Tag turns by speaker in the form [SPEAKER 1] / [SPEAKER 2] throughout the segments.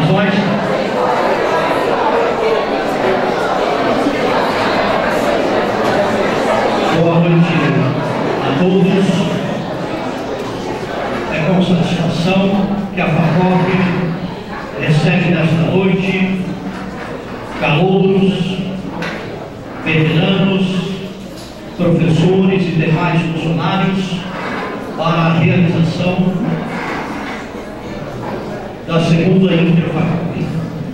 [SPEAKER 1] informações. Boa noite a todos. É com satisfação que a FACOP recebe nesta noite calouros, veteranos, professores e demais funcionários para a realização da segunda Interfacop.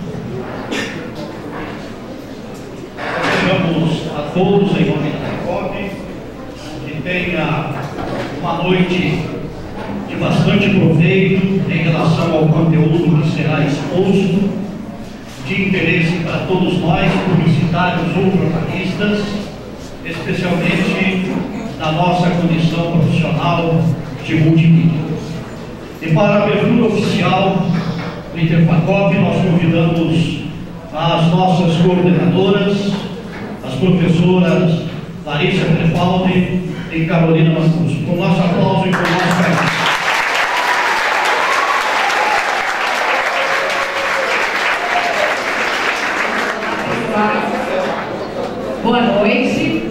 [SPEAKER 1] Desejamos a todos, em nome da FACOP, que tenha uma noite de bastante proveito em relação ao conteúdo que será exposto, de interesse para todos nós, publicitários ou jornalistas, especialmente na nossa condição profissional de multimídia. E para a abertura oficial do Interfacop, nós convidamos as nossas coordenadoras, as professoras Larissa Crefaldi e Carolina Mancuso. Com nosso aplauso e com nosso carinho.
[SPEAKER 2] Boa noite.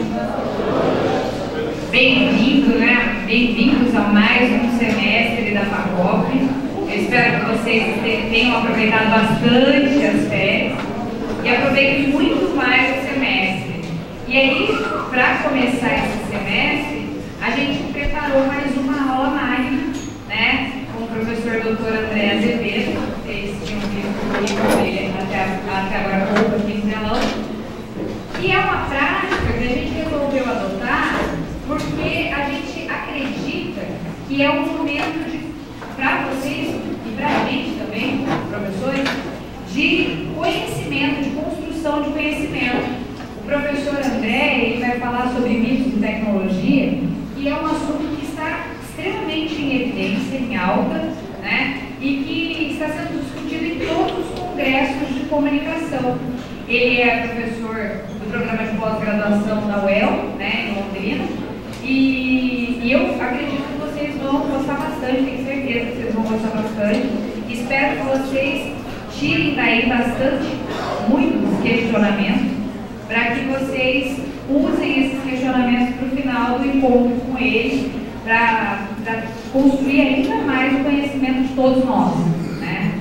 [SPEAKER 2] Bem-vindos a mais um semestre da FACOP. Eu espero que vocês tenham aproveitado bastante as férias e aproveitem muito mais o semestre. E aí, para começar esse semestre, a gente preparou mais uma aula magna, né, com o professor Dr. André Azevedo. Vocês tinham visto o livro dele até agora pouco aqui no telão. E é uma prática que a gente resolveu adotar porque a gente acredita que é um momento para vocês e para a gente também, professores, de conhecimento, de construção de conhecimento. O professor André, ele vai falar sobre mitos de tecnologia, que é um assunto que está extremamente em evidência, em alta, né? E que está sendo discutido em todos os congressos de comunicação. Ele é professor do programa de pós-graduação da UEL, né, em Londrina, e eu acredito que vocês vão gostar bastante, tenho certeza que vocês vão gostar bastante. Espero que vocês tirem daí muitos questionamentos, para que vocês usem esses questionamentos para o final do encontro com ele, para construir ainda mais o conhecimento de todos nós, né?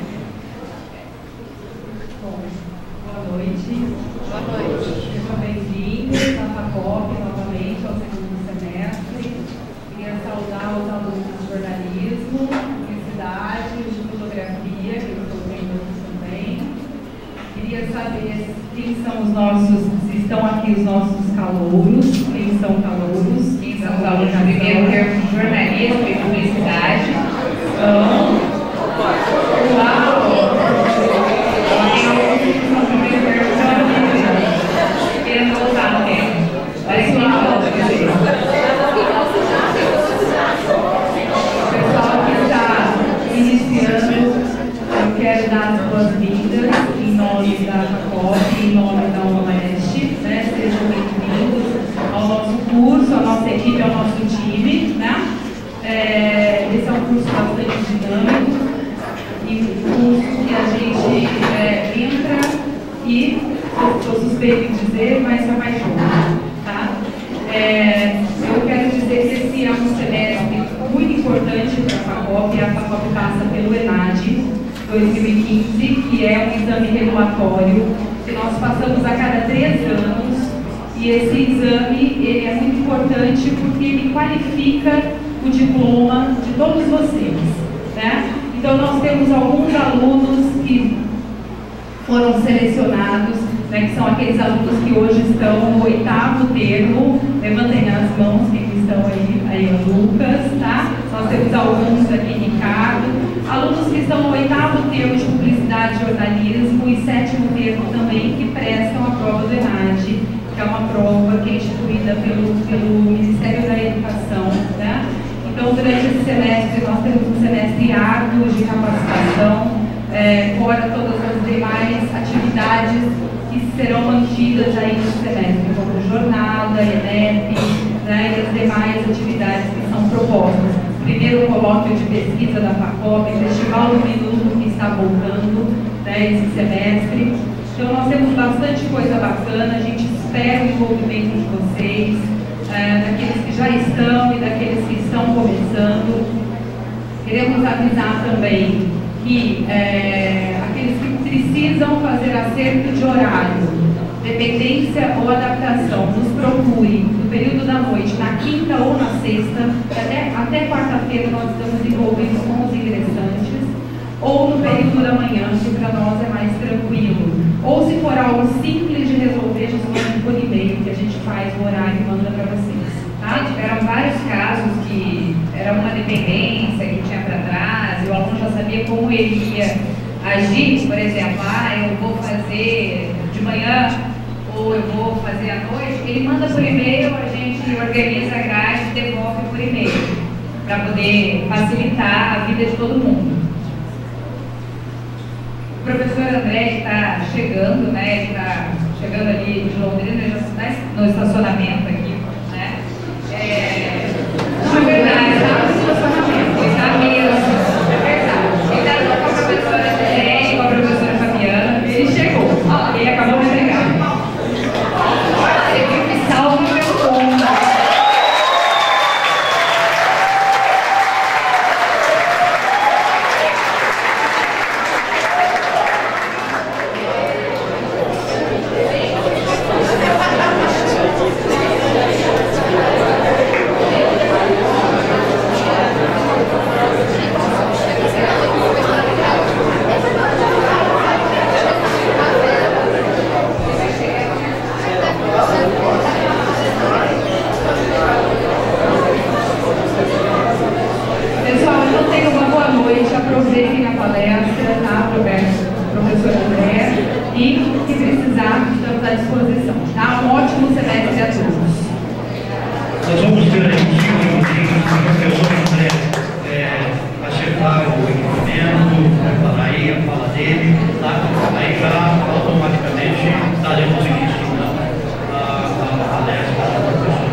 [SPEAKER 2] Bom, boa noite. Boa noite. Sejam bem-vindos à FACOP novamente ao segundo semestre. Queria saudar os alunos de jornalismo, publicidade, de fotografia, que eu estou vendo aqui também. Queria saber quem são os nossos, se estão aqui os nossos calouros, quem são calouros, quem são os alunos do primeiro termo de jornalismo e publicidade. Querendo voltar no tempo. Parece que não. O pessoal que está iniciando, eu quero dar as boas-vindas em nome da FACOP, em nome da UNOeste, né? Sejam bem-vindos ao nosso curso, à nossa equipe, ao nosso time, né? Esse é um curso bastante dinâmico e um curso que a gente entra e, estou suspeito de dizer, mas se apaixona, tá? Eu quero dizer que esse é um semestre muito importante para a FACOP. A FACOP passa pelo ENAD 2015, que é um exame regulatório que nós passamos a cada 3 anos, e esse exame ele é muito importante porque ele qualifica o diploma de todos vocês, né? Então nós temos alguns alunos que foram selecionados, né, que são aqueles alunos que hoje estão no 8º termo. Levantem as mãos quem estão aí é o Lucas, tá? Nós temos alguns aqui, Ricardo, alunos que estão no 8º termo de publicidade e jornalismo e 7º termo também, que prestam a prova do ENAD, que é uma prova que é instituída pelo Ministério da Educação, né? Então, durante esse semestre, nós temos um semestre árduo de capacitação, fora todas as demais atividades que serão mantidas aí no semestre, como jornada, ENEP, né, e as demais atividades que são propostas. Primeiro colóquio de pesquisa da FACOP, Festival do Minuto que está voltando, né, esse semestre. Então nós temos bastante coisa bacana, a gente espera o envolvimento de vocês, daqueles que já estão e daqueles que estão começando. Queremos avisar também que aqueles que precisam fazer acerto de horário, dependência ou adaptação, nos procurem no período da noite, na quinta ou na sexta, até quarta-feira nós estamos envolvendo com os ingressantes, ou no período da manhã, que para nós é mais tranquilo. Ou se for algo simples de resolver, a gente manda por e-mail, que a gente faz o horário e manda para vocês. Tá?
[SPEAKER 3] Tiveram vários casos que era uma dependência que tinha para trás, e o aluno já sabia como ele ia agir, por exemplo, eu vou fazer de manhã ou eu vou fazer à noite, ele manda por e-mail, a gente organiza a grade e devolve por e-mail, para poder facilitar a vida de todo mundo. O professor André está chegando, né? Ele está chegando ali de Londrina, já está no estacionamento aqui, né? Não é verdade, está no estacionamento, ele está mesmo, é verdade. Ele está com a professora André e com a professora Fabiana, ele chegou, ele acabou de chegar. Ele me salva pelo ponto. Aproveitem a palestra, tá, professor André, e se precisar, estamos à disposição. Tá? Um ótimo semestre a todos.
[SPEAKER 1] Nós vamos ter aí uns 5 minutinhos para o professor André acertar o equipamento, preparar aí a fala dele, tá? Aí já automaticamente daremos início então à palestra do professor.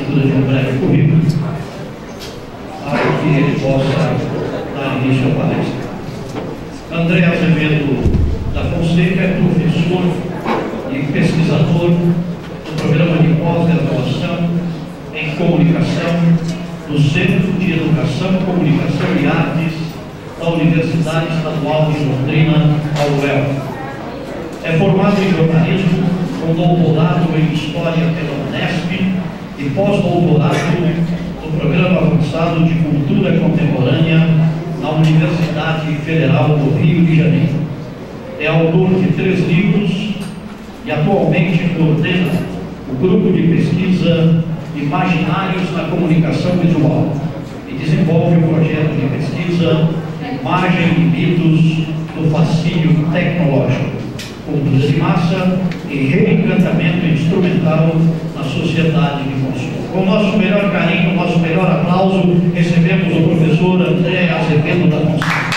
[SPEAKER 1] leitura de um breve currículo, para que ele possa dar início à palestra. André Azevedo da Fonseca é professor e pesquisador do programa de pós-graduação em comunicação do Centro de Educação, Comunicação e Artes da Universidade Estadual de Londrina, UEL. É formado em jornalismo, com doutorado em História pela Unesp e pós-doutorado no Programa Avançado de Cultura Contemporânea na Universidade Federal do Rio de Janeiro. É autor de 3 livros e atualmente coordena o grupo de pesquisa Imaginários na Comunicação Visual e desenvolve o projeto de pesquisa Imagem e Mitos do Fascínio Tecnológico, Cultura de Massa e Reencantamento Instrumental na Sociedade de Consumo. Com o nosso melhor carinho, o nosso melhor aplauso, recebemos o professor André Azevedo da Fonseca.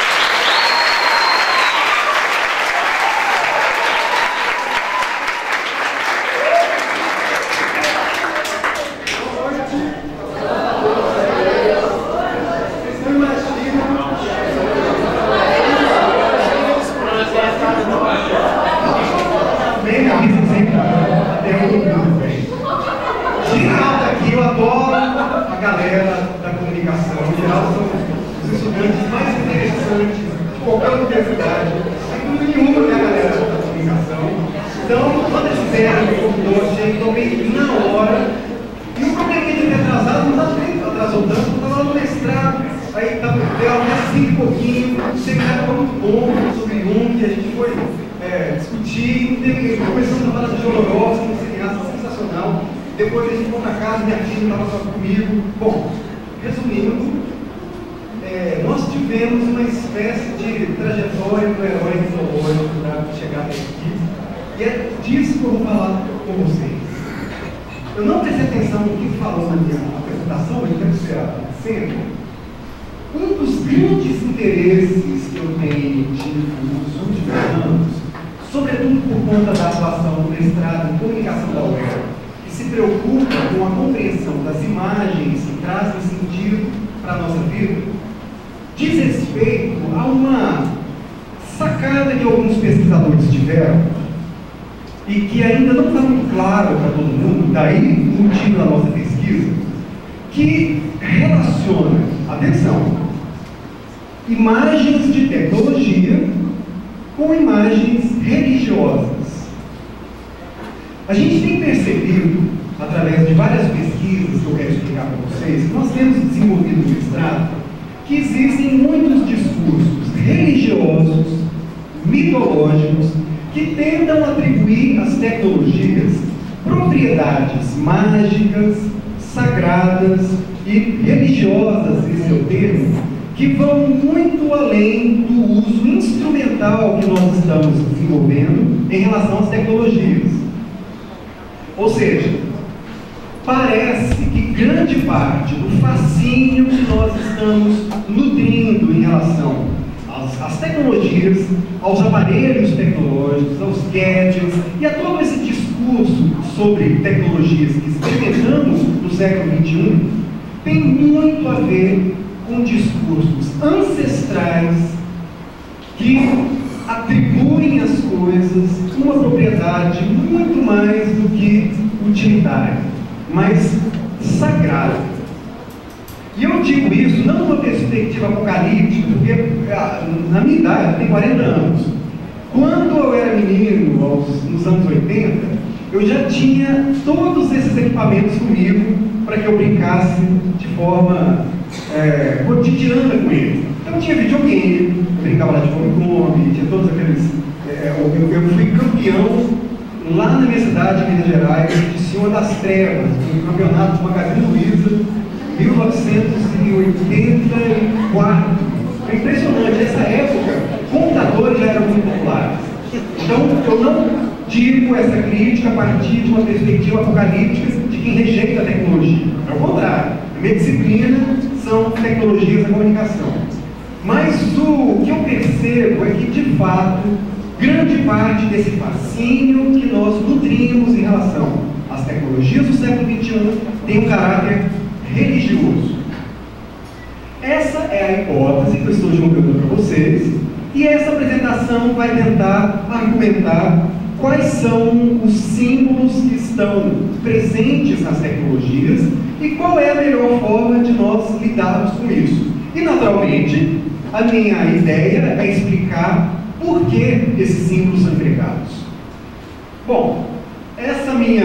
[SPEAKER 4] Depois a gente foi para casa, minha filha estava só comigo. Bom, resumindo, nós tivemos uma espécie de trajetória do herói mitológico para chegar até aqui. E é disso que eu vou falar com vocês. Eu não prestei atenção no que falou na minha apresentação, mas deve ser a cena. Um dos grandes interesses que eu tenho tido nos últimos anos, sobretudo por conta da atuação do mestrado em comunicação da UEL, se preocupa com a compreensão das imagens que trazem sentido para a nossa vida, diz respeito a uma sacada que alguns pesquisadores tiveram e que ainda não está muito claro para todo mundo, daí o motivo da nossa pesquisa, que relaciona, atenção, imagens de tecnologia com imagens religiosas. A gente tem percebido, através de várias pesquisas que eu quero explicar para vocês, que nós temos desenvolvido no mestrado, que existem muitos discursos religiosos, mitológicos, que tentam atribuir às tecnologias propriedades mágicas, sagradas e religiosas, esse é o termo, que vão muito além do uso instrumental que nós estamos desenvolvendo em relação às tecnologias. Ou seja, parece que grande parte do fascínio que nós estamos nutrindo em relação às tecnologias, aos aparelhos tecnológicos, aos gadgets e a todo esse discurso sobre tecnologias que experimentamos no século XXI, tem muito a ver com discursos ancestrais que atribuem às coisas uma propriedade muito mais do que utilitária, mas sagrada. E eu digo isso não numa perspectiva apocalíptica, porque na minha idade, eu tenho 40 anos. Quando eu era menino, nos anos 80, eu já tinha todos esses equipamentos comigo para que eu brincasse de forma cotidiana com eles. Então tinha videogame, eu brincava lá de Famicom, tinha todos aqueles... eu fui campeão lá na minha cidade, Minas Gerais, de Senhor das Trevas, no campeonato do Magazine Luiza, 1984. É impressionante, nessa época, computadores já eram muito populares. Então, eu não digo essa crítica a partir de uma perspectiva apocalíptica de quem rejeita a tecnologia. Ao contrário, a minha disciplina são tecnologias da comunicação. Mas o que eu percebo é que, de fato, grande parte desse fascínio que nós nutrimos em relação às tecnologias tecnologias do século XXI têm um caráter religioso. Essa é a hipótese que eu estou jogando para vocês, e essa apresentação vai tentar argumentar quais são os símbolos que estão presentes nas tecnologias e qual é a melhor forma de nós lidarmos com isso. E, naturalmente, a minha ideia é explicar por que esses símbolos são empregados. Bom, essa minha...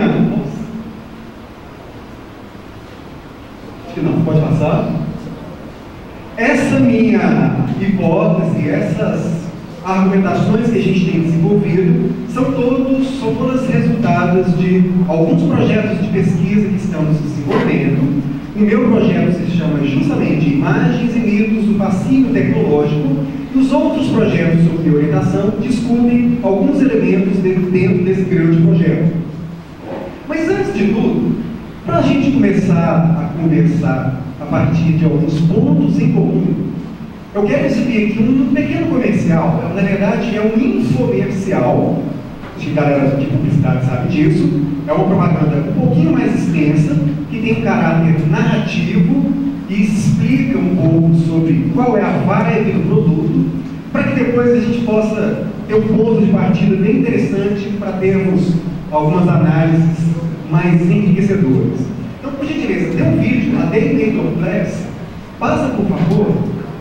[SPEAKER 4] Acho que não, pode passar. Essa minha hipótese, essas argumentações que a gente tem desenvolvido, são todas resultadas de alguns projetos de pesquisa que estamos desenvolvendo. O meu projeto se chama justamente Imagens e Mitos do Fascínio Tecnológico, e os outros projetos sobre orientação discutem alguns elementos dentro desse grande projeto. Mas antes de tudo, para a gente começar a conversar a partir de alguns pontos em comum, eu quero exibir aqui um pequeno comercial. Na verdade, é um infomercial. Acho que a galera de publicidade sabe disso. É uma propaganda um pouquinho mais extensa, que tem um caráter narrativo e explica um pouco sobre qual é a vibe do produto, para que depois a gente possa ter um ponto de partida bem interessante para termos algumas análises mais enriquecedoras. Então, por gentileza, tem um vídeo na Day Data Flex. Passa, por favor.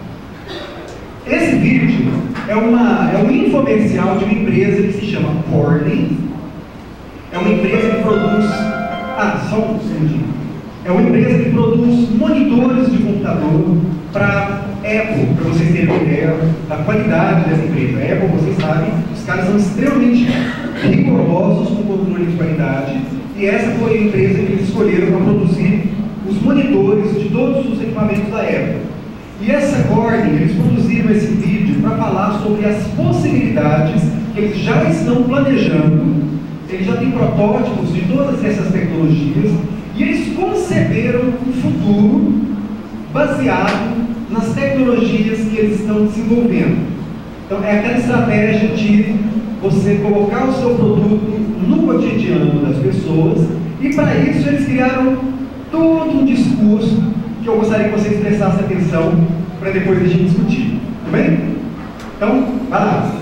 [SPEAKER 4] Esse vídeo é um infomercial de uma empresa que se chama Corning. É uma empresa que produz... só um segundinho. É uma empresa que produz monitores de computador para Apple, para vocês terem uma ideia da qualidade dessa empresa. A Apple, vocês sabem, os caras são extremamente rigorosos com o controle de qualidade, e essa foi a empresa que eles escolheram para produzir os monitores de todos os equipamentos da Apple. E essa Corning, eles produziram esse vídeo para falar sobre as possibilidades que eles já estão planejando. Eles já têm protótipos de todas essas tecnologias, e eles conceberam um futuro baseado nas tecnologias que eles estão desenvolvendo. Então, é aquela estratégia de você colocar o seu produto no cotidiano das pessoas, e para isso eles criaram todo um discurso que eu gostaria que vocês prestassem atenção para depois a gente discutir. Tudo bem? Então, vai lá.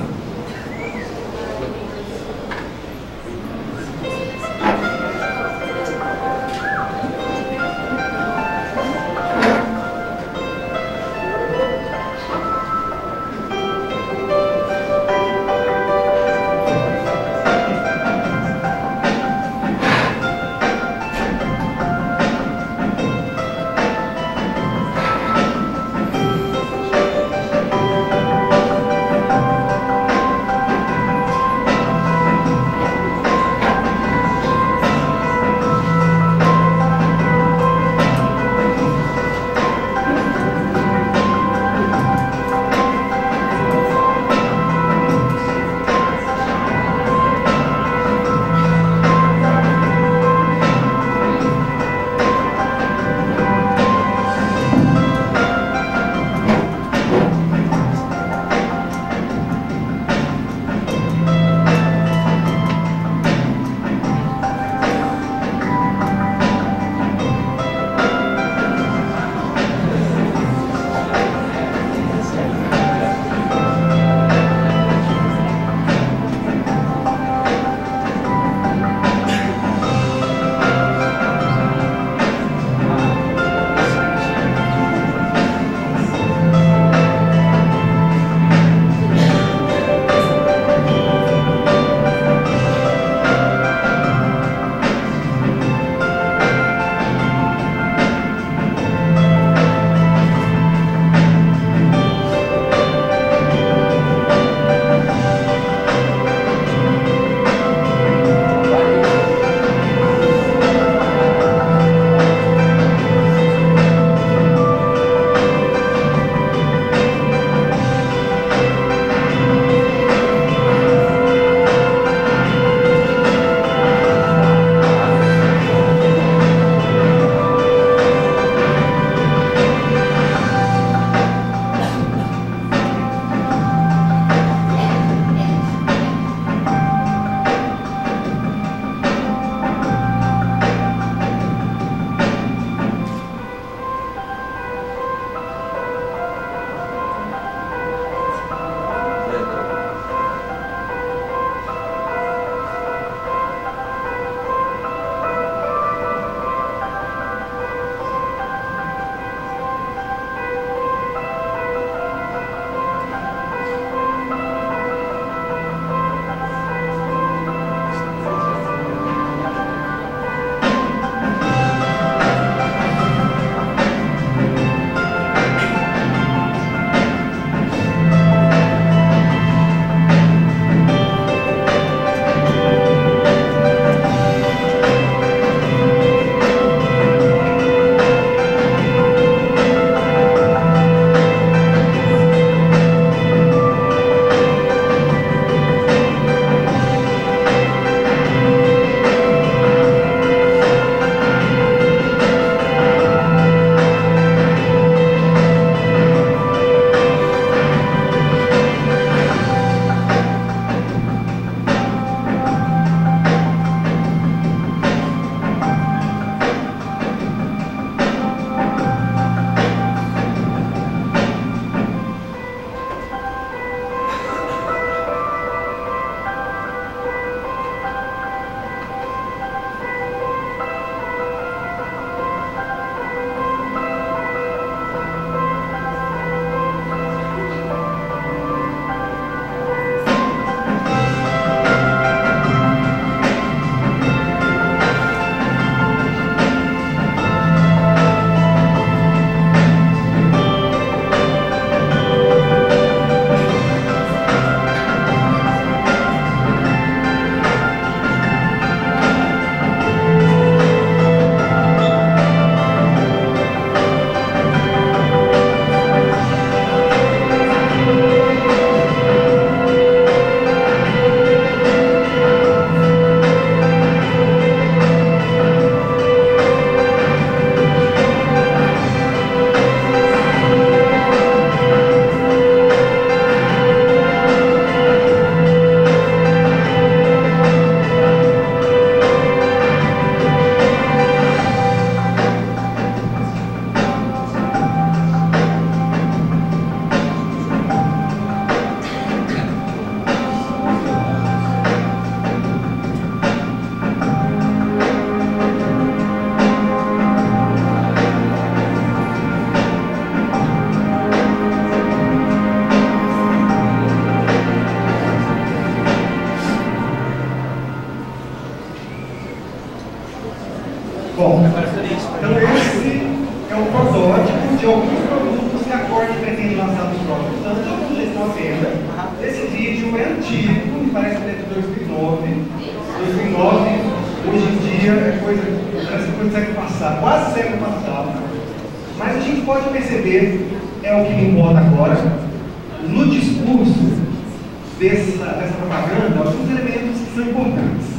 [SPEAKER 4] antigo, me parece que é de 2009. 2009, hoje em dia, parece coisa do século passado, quase século passado. Mas a gente pode perceber, é o que me importa agora, no discurso dessa propaganda, alguns elementos que são importantes.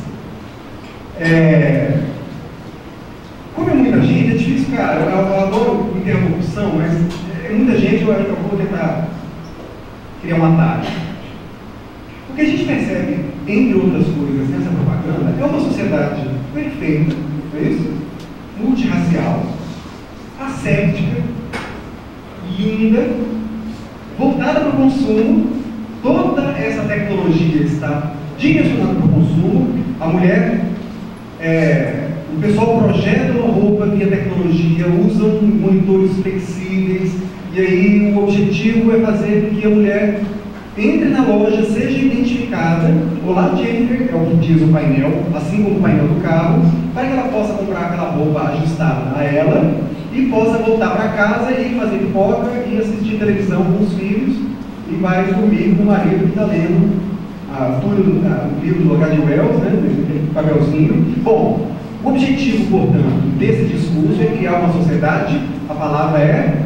[SPEAKER 4] Como é muita gente, é difícil, cara, eu adoro interrupção, mas é muita gente, eu vou tentar criar um atalho. O que a gente percebe, entre outras coisas, nessa propaganda, é uma sociedade perfeita, não é isso? Multirracial, asséptica, linda, voltada para o consumo. Toda essa tecnologia está direcionada para o consumo. A mulher, o pessoal projeta uma roupa via tecnologia, usam monitores flexíveis, e aí o objetivo é fazer com que a mulher entre na loja, seja identificada. Olá, Jennifer, é o que diz o painel, assim como o painel do carro, para que ela possa comprar aquela roupa ajustada a ela e possa voltar para casa e fazer pipoca e assistir televisão com os filhos e vai dormir com o marido que está lendo o livro do H.G. Wells, né, aquele papelzinho. Bom, o objetivo, portanto, desse discurso é criar uma sociedade, a palavra é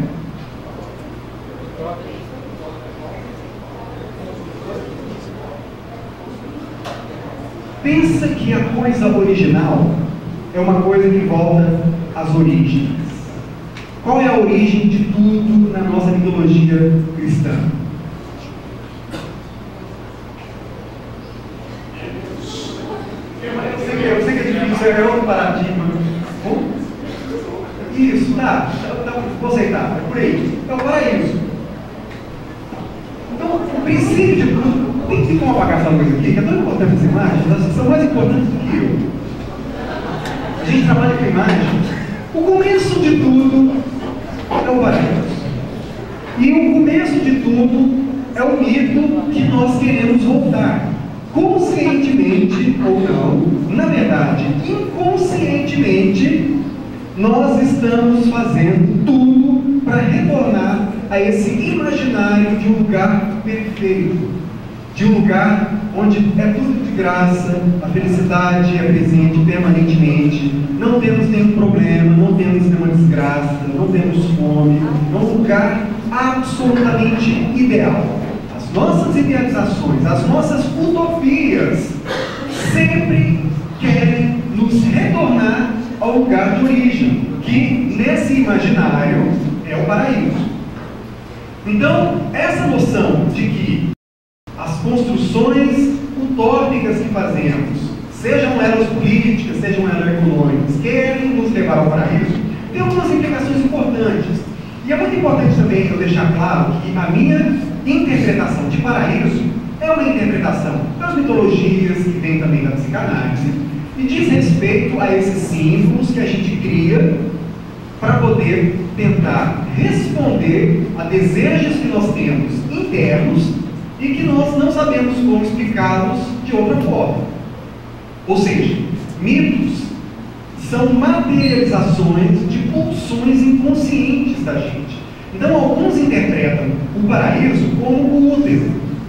[SPEAKER 4] pensa que a coisa original é uma coisa que volta às origens. Qual é a origem de tudo na nossa mitologia cristã? Eu sei que é difícil, é outro paradigma. Isso, tá, vou aceitar, é por aí. Então, paraíso. Então, o princípio de tudo. Tem que como apagar essa luz aqui, que é tão importante essa imagem, elas são mais importantes do que eu. A gente trabalha com imagem. O começo de tudo é o paraíso. E o começo de tudo é o mito que nós queremos voltar. Conscientemente ou não, na verdade, inconscientemente, nós estamos fazendo tudo para retornar a esse imaginário de um lugar perfeito. De um lugar onde é tudo de graça, a felicidade é presente permanentemente, não temos nenhum problema, não temos nenhuma desgraça, não temos fome, é um lugar absolutamente ideal. As nossas idealizações, as nossas utopias sempre querem nos retornar ao lugar de origem, que nesse imaginário é o paraíso. Então, essa noção de que as construções utópicas que fazemos, sejam elas políticas, sejam elas econômicas, querem nos levar ao paraíso, tem algumas implicações importantes. E é muito importante também eu deixar claro que a minha interpretação de paraíso é uma interpretação das mitologias, que vem também da psicanálise, e diz respeito a esses símbolos que a gente cria para poder tentar responder a desejos que nós temos internos e que nós não sabemos como explicá-los de outra forma. Ou seja, mitos são materializações de pulsões inconscientes da gente. Então, alguns interpretam o paraíso como o útero.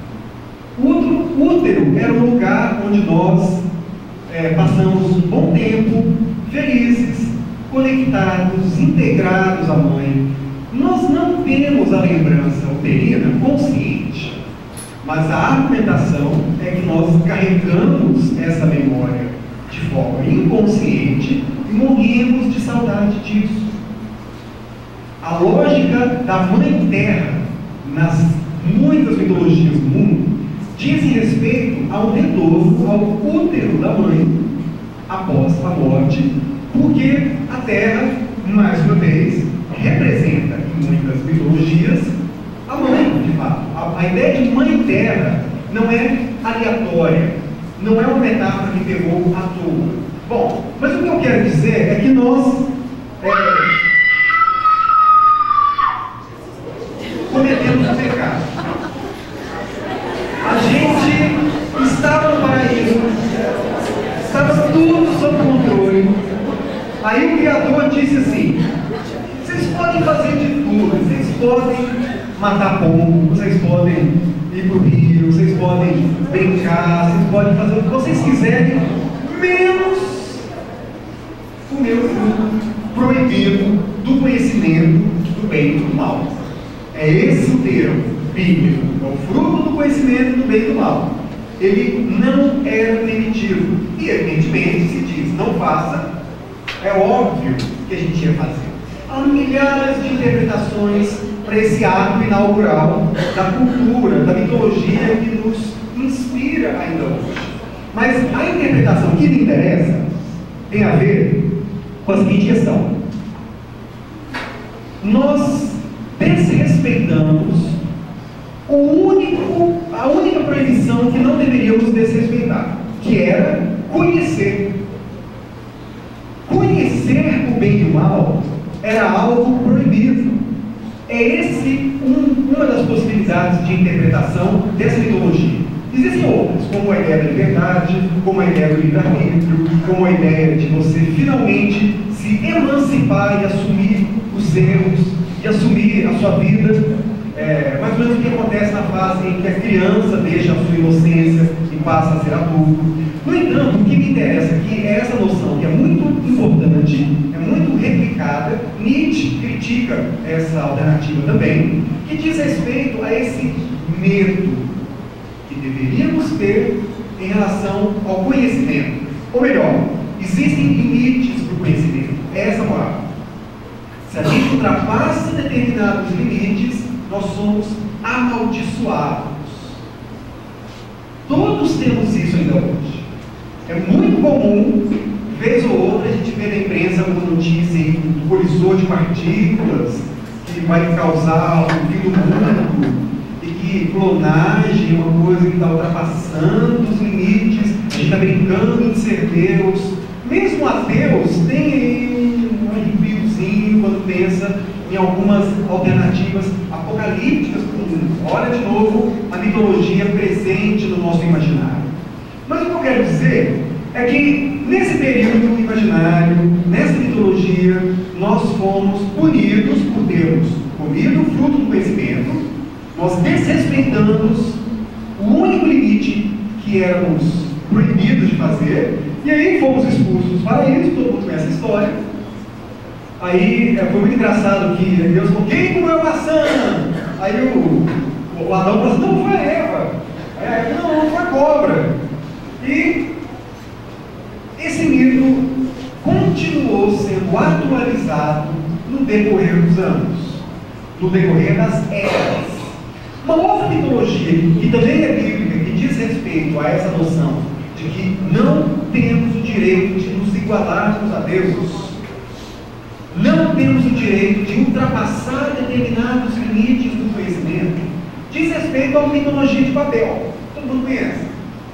[SPEAKER 4] O útero era um lugar onde nós passamos um bom tempo, felizes, conectados, integrados à mãe. Nós não temos a lembrança uterina consciente, mas a argumentação é que nós carregamos essa memória de forma inconsciente e morremos de saudade disso. A lógica da Mãe Terra, nas muitas mitologias do mundo, dizem respeito ao retorno ao útero da mãe após a morte, porque a Terra, mais uma vez, representa em muitas mitologias a mãe, de fato. A ideia de Mãe Terra não é aleatória, não é uma metáfora que pegou à toa. Bom, mas o que eu quero dizer é que nós cometemos um pecado. A gente estava no paraíso, estava tudo sob controle. Aí o Criador disse assim: vocês podem fazer de tudo, vocês podem matar pombo, vocês podem ir para o rio, vocês podem brincar, vocês podem fazer o que vocês quiserem, menos o meu fruto proibido do conhecimento do bem e do mal. É esse o termo bíblico, é o fruto do conhecimento do bem e do mal. Ele não era permitido. E evidentemente se diz, não faça, é óbvio que a gente ia fazer. Há milhares de interpretações para esse ato inaugural da cultura, da mitologia que nos inspira ainda hoje. Mas a interpretação que me interessa tem a ver com a seguinte questão. Nós desrespeitamos a única proibição que não deveríamos desrespeitar, que era conhecer. Conhecer o bem e o mal era algo proibido. É esse uma das possibilidades de interpretação dessa mitologia. Existem outras, como a ideia da liberdade, como a ideia do livre-arbítrio, como a ideia de você finalmente se emancipar e assumir os erros, e assumir a sua vida. Mais ou menos o que acontece na fase em que a criança deixa a sua inocência e passa a ser adulto. No entanto, o que me interessa aqui é essa noção que é muito importante, é muito replicada. Nietzsche critica essa alternativa também, que diz respeito a esse medo que deveríamos ter em relação ao conhecimento. Ou melhor, existem limites para o conhecimento. É essa a moral. Se a gente ultrapassa determinados limites, nós somos amaldiçoados. Todos temos isso ainda hoje. É muito comum, vez ou outra, a gente vê na imprensa alguma notícia em colisor de partículas que vai causar o fim do mundo, e que clonagem é uma coisa que está ultrapassando os limites, a gente está brincando de ser Deus. Mesmo ateus tem um arrepiozinho quando pensa em algumas alternativas apocalípticas para o mundo. Olha de novo a mitologia presente no nosso imaginário. Mas o que eu quero dizer é que nesse período imaginário, nessa mitologia, nós fomos punidos por termos comido o fruto do conhecimento, nós desrespeitamos o único limite que éramos proibidos de fazer, e aí fomos expulsos dos paraísos. Todo mundo conhece a história. Aí foi muito engraçado que Deus falou: quem comeu a maçã? Aí o Adão falou assim: não, foi a Eva. Aí a Eva: não, foi a cobra. E esse mito continuou sendo atualizado no decorrer dos anos, no decorrer das eras. Uma outra mitologia que também é bíblica, que diz respeito a essa noção de que não temos o direito de nos igualarmos a Deus, não temos o direito de ultrapassar determinados limites do conhecimento, diz respeito à mitologia de Babel. Todo mundo conhece.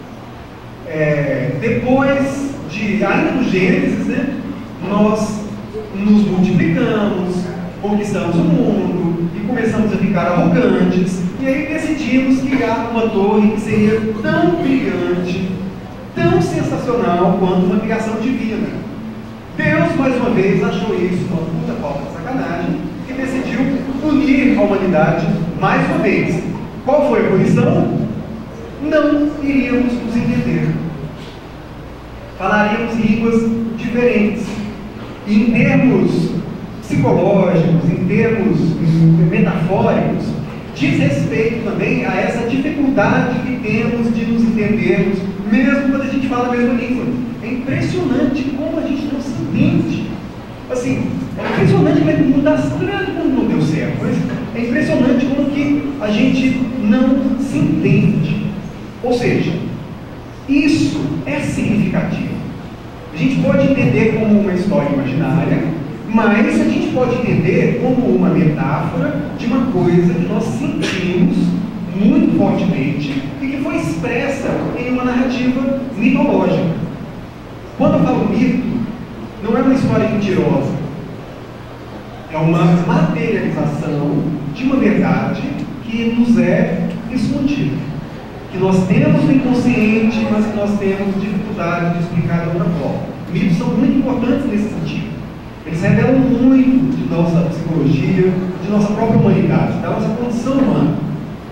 [SPEAKER 4] Depois de, ainda no Gênesis, né, nós nos multiplicamos, conquistamos o mundo e começamos a ficar arrogantes, e aí decidimos criar uma torre que seria tão brilhante, tão sensacional quanto uma criação divina. Deus, mais uma vez, achou isso uma puta falta de sacanagem e decidiu punir a humanidade mais uma vez. Qual foi a punição? Não iríamos nos entender. Falaríamos línguas diferentes. E em termos psicológicos, em termos metafóricos, diz respeito também a essa dificuldade que temos de nos entendermos, mesmo quando a gente fala a mesma língua. É impressionante como a gente não se entende. Assim, é impressionante como o mundo está estranho, como não deu certo, mas é impressionante como que a gente não se entende. Ou seja, isso é significativo. A gente pode entender como uma história imaginária, mas a gente pode entender como uma metáfora de uma coisa que nós sentimos muito fortemente e que foi expressa em uma narrativa mitológica. Quando eu falo mito, não é uma história mentirosa, é uma materialização de uma verdade que nos é escondida, que nós temos no inconsciente, mas que nós temos dificuldade de explicar de outra forma. Mitos são muito importantes nesse sentido. Eles revelam muito de nossa psicologia, de nossa própria humanidade, da nossa condição humana. Mas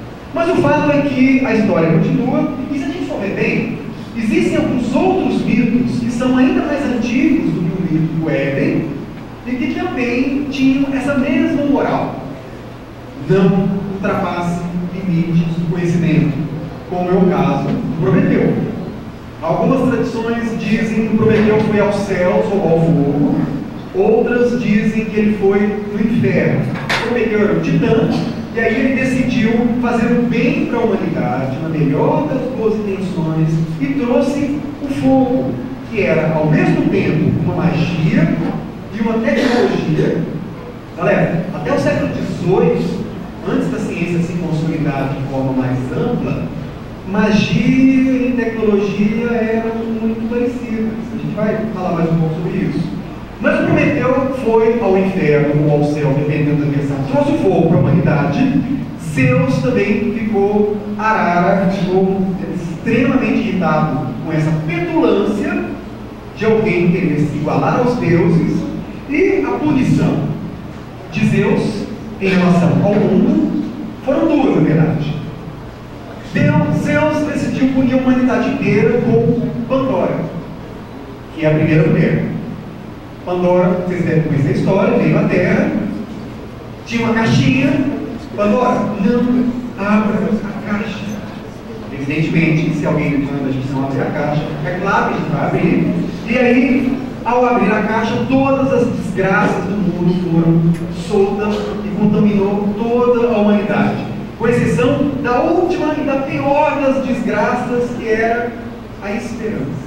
[SPEAKER 4] Mas o fato é que a história continua, e se a gente for ver bem, existem alguns outros mitos que são ainda mais antigos do que o mito do Éden, e que também tinham essa mesma moral. Não ultrapasse limites do conhecimento, como é o caso do Prometeu. Algumas tradições dizem que o Prometeu foi aos céus ou ao fogo, outras dizem que ele foi no inferno. O Prometeu era um titã, e aí ele decidiu fazer o bem para a humanidade, na melhor das boas intenções, e trouxe o fogo, que era ao mesmo tempo uma magia e uma tecnologia. Galera, até o século XVIII, antes da ciência se consolidar de forma mais ampla, magia e tecnologia eram muito parecidas. A gente vai falar mais um pouco sobre isso. Mas Prometeu foi ao inferno ou ao céu, dependendo da versão, trouxe o fogo para a humanidade. Zeus também ficou arara, ficou extremamente irritado com essa petulância de alguém querer se igualar aos deuses. E a punição de Zeus em relação ao mundo foram duas, na verdade. Zeus decidiu punir a humanidade inteira com Pandora, que é a primeira mulher. Pandora, vocês devem conhecer a história, veio à Terra, tinha uma caixinha. Pandora, não abra a caixa. Evidentemente, se alguém manda a gente não abrir a caixa, é claro que a gente vai abrir. E aí, ao abrir a caixa, todas as desgraças do mundo foram soltas e contaminou toda a humanidade, com exceção da última e da pior das desgraças, que era a esperança.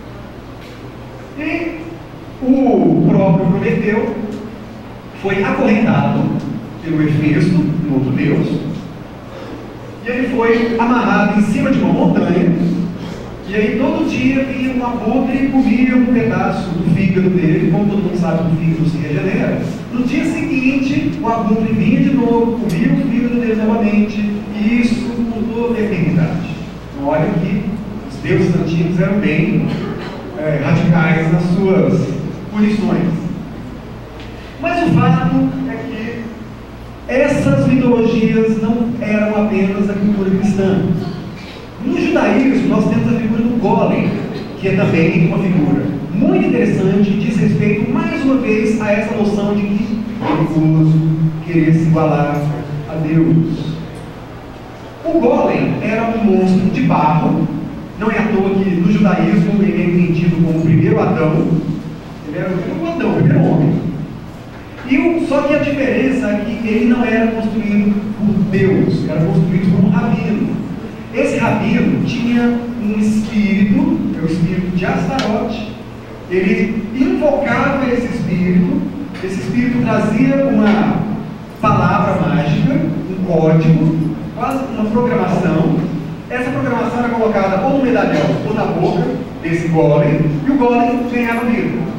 [SPEAKER 4] E o próprio Prometeu foi acorrentado pelo Hefesto, um outro deus, e ele foi amarrado em cima de uma montanha, e aí todo dia vinha um abutre e comia um pedaço do fígado dele. Como todo mundo sabe que o fígado se regenera, no dia seguinte o abutre vinha de novo, comia o fígado dele novamente, e isso mudou a eternidade. Então olha que os deuses antigos eram bem radicais nas suas punições. Mas o fato é que essas mitologias não eram apenas a cultura cristã. No judaísmo nós temos a figura do Golem, que é também uma figura muito interessante, diz respeito mais uma vez a essa noção de que perigoso querer se igualar a Deus. O Golem era um monstro de barro. Não é à toa que no judaísmo ele é entendido como o primeiro Adão. Ele era o Adão, o primeiro homem. Só que a diferença é que ele não era construído por Deus, era construído por um rabino. Esse rabino tinha um espírito, é o espírito de Astarote. Ele invocava esse espírito trazia uma palavra mágica, um código, quase uma programação. Essa programação era colocada ou no medalhão ou na boca desse golem, e o golem ganhava vida.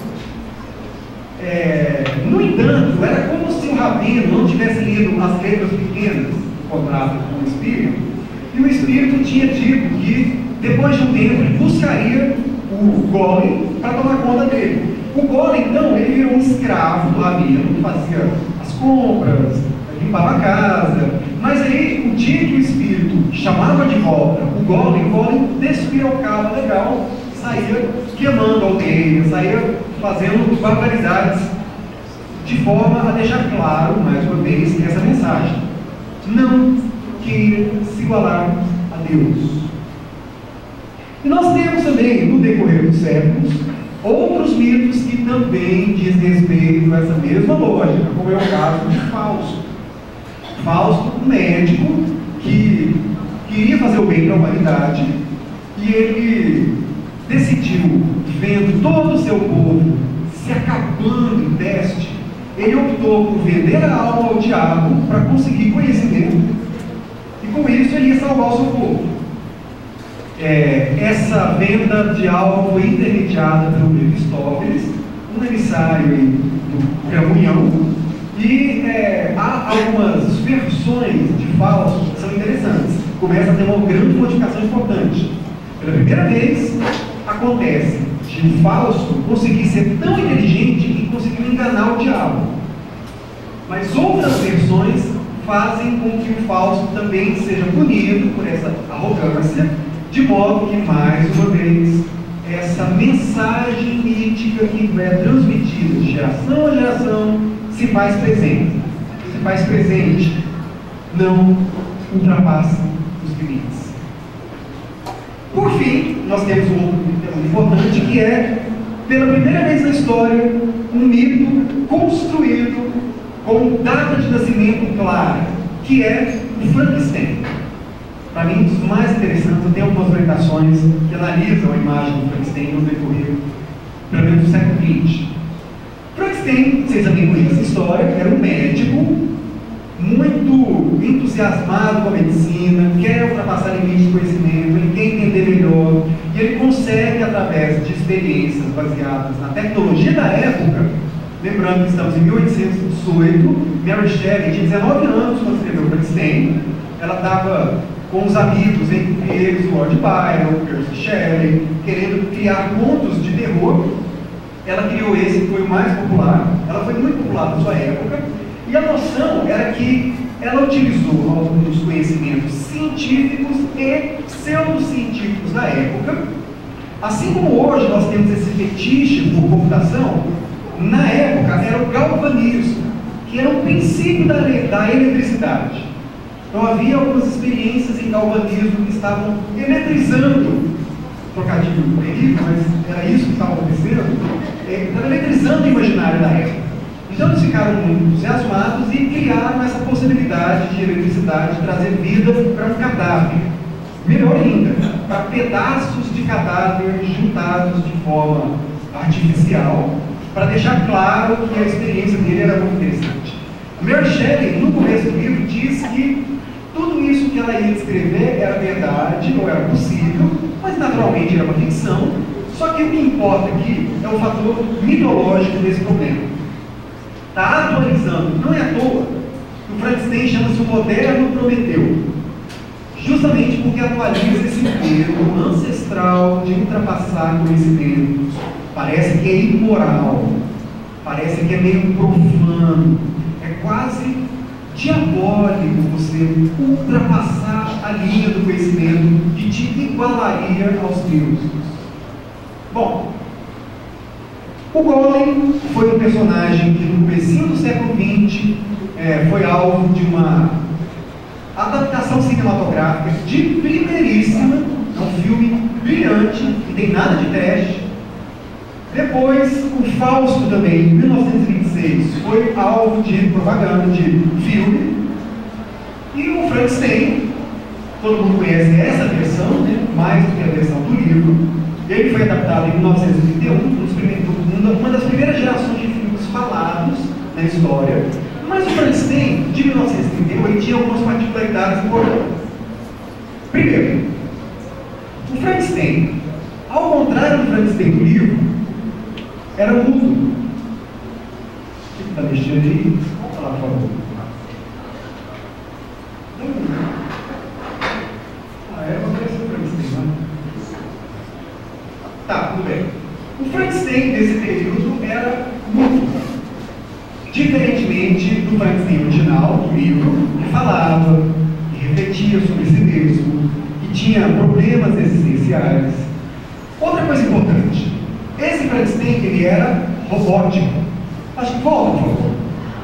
[SPEAKER 4] No entanto, era como se o rabino não tivesse lido as letras pequenas do contrato com o espírito, e o espírito tinha dito que depois de um tempo ele buscaria o golem para tomar conta dele. O golem, então, ele virou um escravo do rabino, fazia as compras, limpava a casa. Mas aí, o dia que o espírito chamava de volta o golem despirocava legal, saía queimando a aldeia, saía fazendo barbaridades, de forma a deixar claro, mais uma vez, essa mensagem: não queira se igualar a Deus. E nós temos também, no decorrer dos séculos, outros mitos que também dizem respeito a essa mesma lógica, como é o caso de Fausto. Fausto, um médico que queria fazer o bem para a humanidade, e ele decidiu, vendo todo o seu povo se acabando em teste, ele optou por vender a alma ao diabo para conseguir conhecimento, e com isso ele ia salvar o seu povo. Essa venda de alma foi intermediada pelo Mefistófeles, um emissário do Cramunhão, e há algumas versões de Fausto que são interessantes. Começa a ter uma grande modificação importante. Pela primeira vez, acontece de Fausto conseguir ser tão inteligente que conseguiu enganar o diabo. Mas outras versões fazem com que o Fausto também seja punido por essa arrogância, de modo que, mais uma vez, essa mensagem mítica que é transmitida de geração a geração se faz presente, não ultrapassa os limites. Por fim, nós temos um outro tema importante, que é, pela primeira vez na história, um mito construído com data de nascimento clara, que é o Frankenstein. Para mim, um dos mais interessantes. Eu tenho algumas orientações que analisam a imagem do Frankenstein no decorrer, pelo menos do século XX. Frankenstein, vocês já têm conhecido essa história, era um médico muito entusiasmado com a medicina, quer ultrapassar limites de conhecimento, ele quer entender melhor, e ele consegue, através de experiências baseadas na tecnologia da época, lembrando que estamos em 1818, Mary Shelley tinha 19 anos quando escreveu Frankenstein, ela estava com os amigos, entre eles o Lord Byron, Percy Shelley, querendo criar contos de terror. Ela criou esse, que foi o mais popular, ela foi muito popular na sua época, e a noção era que ela utilizou alguns conhecimentos científicos e pseudocientíficos da época. Assim como hoje nós temos esse fetiche por computação, na época era o galvanismo, que era o princípio da eletricidade. Então havia algumas experiências em galvanismo que estavam eletrizando, trocadilho terrível, mas era isso que estava acontecendo, estava eletrizando o imaginário da época. Então eles ficaram muito entusiasmados e criaram essa possibilidade de eletricidade trazer vida para um cadáver. Melhor ainda, para pedaços de cadáver juntados de forma artificial, para deixar claro que a experiência dele era muito interessante. A Mary Shelley, no começo do livro, diz que tudo isso que ela ia descrever era verdade, ou era possível, mas naturalmente era uma ficção. Só que o que importa aqui é o fator mitológico desse problema. Está atualizando, não é à toa que o Frankenstein chama-se o moderno Prometeu, justamente porque atualiza esse medo ancestral de ultrapassar conhecimentos. Parece que é imoral, parece que é meio profano, é quase diabólico você ultrapassar a linha do conhecimento que te igualaria aos deuses. Bom, o Golem foi um personagem que no comecinho do século XX foi alvo de uma adaptação cinematográfica de primeiríssima, é um filme brilhante, não tem nada de trash. Depois, o Fausto também, em 1926, foi alvo de propaganda, de filme. E o Frankenstein, todo mundo conhece essa versão, né? Mais do que a versão do livro. Ele foi adaptado em 1931, uma das primeiras gerações de filmes falados na história. Mas o Frankenstein, de 1931, ele tinha algumas particularidades importantes. Primeiro, o Frankenstein, ao contrário do Frankenstein do livro, era mudo. O que está mexendo aí? Vamos falar, por favor. Vou ver se o Frankenstein, né? Tá, tudo bem. O Frankenstein desse período era mudo. Diferentemente do Frankenstein original, do livro, que falava, que refletia sobre si mesmo, que tinha problemas existenciais. Outra coisa importante, esse Frankenstein, ele era robótico. Acho que volta, por favor.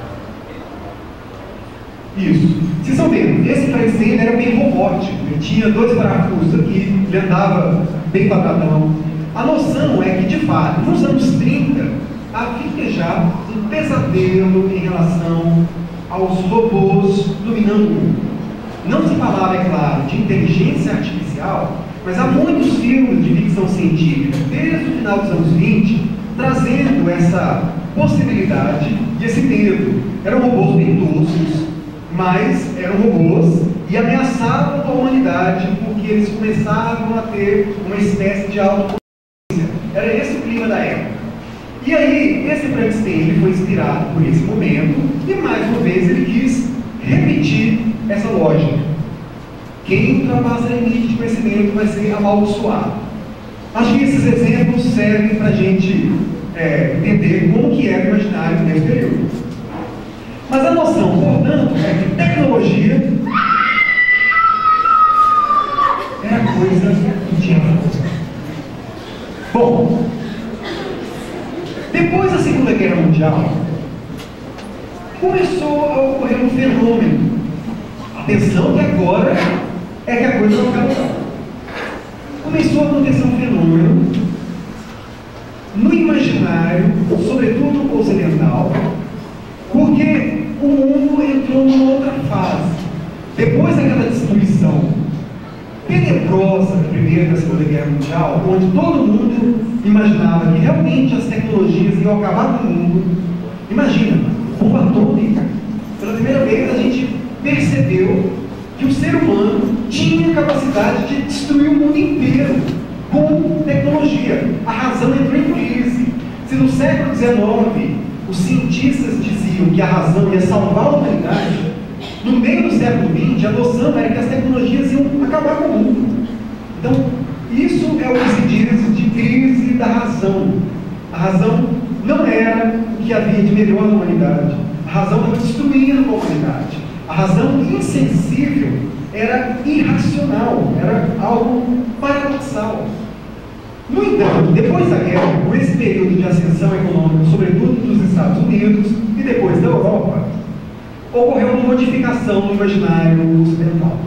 [SPEAKER 4] Isso. Vocês estão vendo, esse Frankenstein era bem robótico. Ele tinha 2 parafusos aqui, ele andava bem quadradão. A noção é que, de fato, nos anos 30, havia já um pesadelo em relação aos robôs dominando o mundo. Não se falava, é claro, de inteligência artificial, mas há muitos filmes de ficção científica, desde o final dos anos 20, trazendo essa possibilidade e esse medo. Eram robôs bem toscos, mas eram robôs e ameaçavam a humanidade porque eles começavam a ter uma espécie de autoconsciência. Era esse o clima da época. E aí, esse Frankenstein ele foi inspirado por esse momento e, mais uma vez, ele quis repetir essa lógica. Quem ultrapassa o limite de conhecimento vai ser amaldiçoado. Acho que esses exemplos servem para a gente entender como que era o imaginário nesse período. Mas a noção, portanto, é que tecnologia era coisa do diabo. Bom, depois da Segunda Guerra Mundial, começou a ocorrer um fenômeno. Atenção que agora é que a coisa não acabou. Começou a acontecer um fenômeno no imaginário, sobretudo ocidental, porque o mundo entrou numa outra fase. Depois daquela destruição tenebrosa da Primeira e da Segunda Guerra Mundial, onde todo mundo imaginava que realmente as tecnologias iam acabar com o mundo. Imagina, bomba atômica. Pela primeira vez a gente percebeu que o ser humano tinha capacidade de destruir o mundo inteiro com tecnologia. A razão entrou em crise. Se no século XIX os cientistas diziam que a razão ia salvar a humanidade, no meio do século XX a noção era que as tecnologias iam acabar com o mundo. Então, isso é o que se diz de crise da razão. A razão não era o que havia de melhor na humanidade. A razão estava destruindo a humanidade. A razão insensível era irracional, era algo paradoxal. No entanto, depois da guerra, com esse período de ascensão econômica, sobretudo dos Estados Unidos e depois da Europa, ocorreu uma modificação no imaginário ocidental.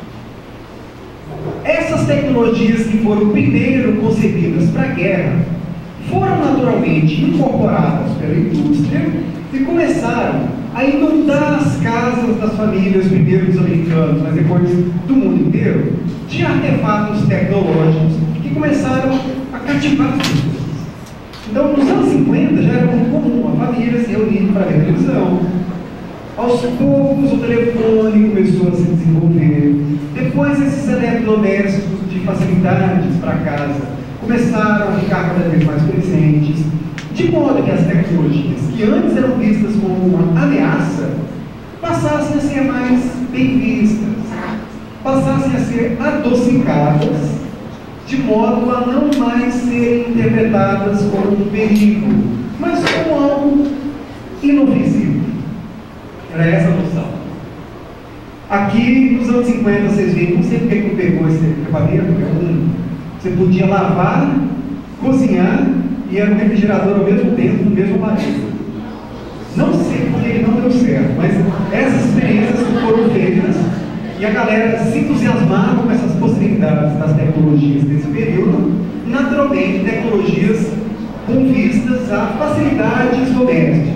[SPEAKER 4] Essas tecnologias que foram primeiro concebidas para a guerra foram naturalmente incorporadas pela indústria e começaram a inundar as casas das famílias, primeiro dos americanos, mas depois do mundo inteiro, de artefatos tecnológicos que começaram a cativar as pessoas. Então, nos anos 50 já era muito comum a família se reunir para ver televisão. Aos poucos o telefone começou a se desenvolver. Depois esses eletrodomésticos de facilidades para casa começaram a ficar cada vez mais presentes, de modo que as tecnologias que antes eram vistas como uma ameaça passassem a ser mais bem vistas, passassem a ser adocicadas, de modo a não mais serem interpretadas como um perigo, mas como algo inofensivo. Era essa a noção. Aqui nos anos 50 vocês veem, não sei porque que pegou esse equipamento, você podia lavar, cozinhar e era um refrigerador ao mesmo tempo, no mesmo aparelho. Não sei porque ele não deu certo, mas essas experiências foram feitas e a galera se entusiasmava com essas possibilidades das tecnologias desse período, naturalmente tecnologias com vistas a facilidades domésticas.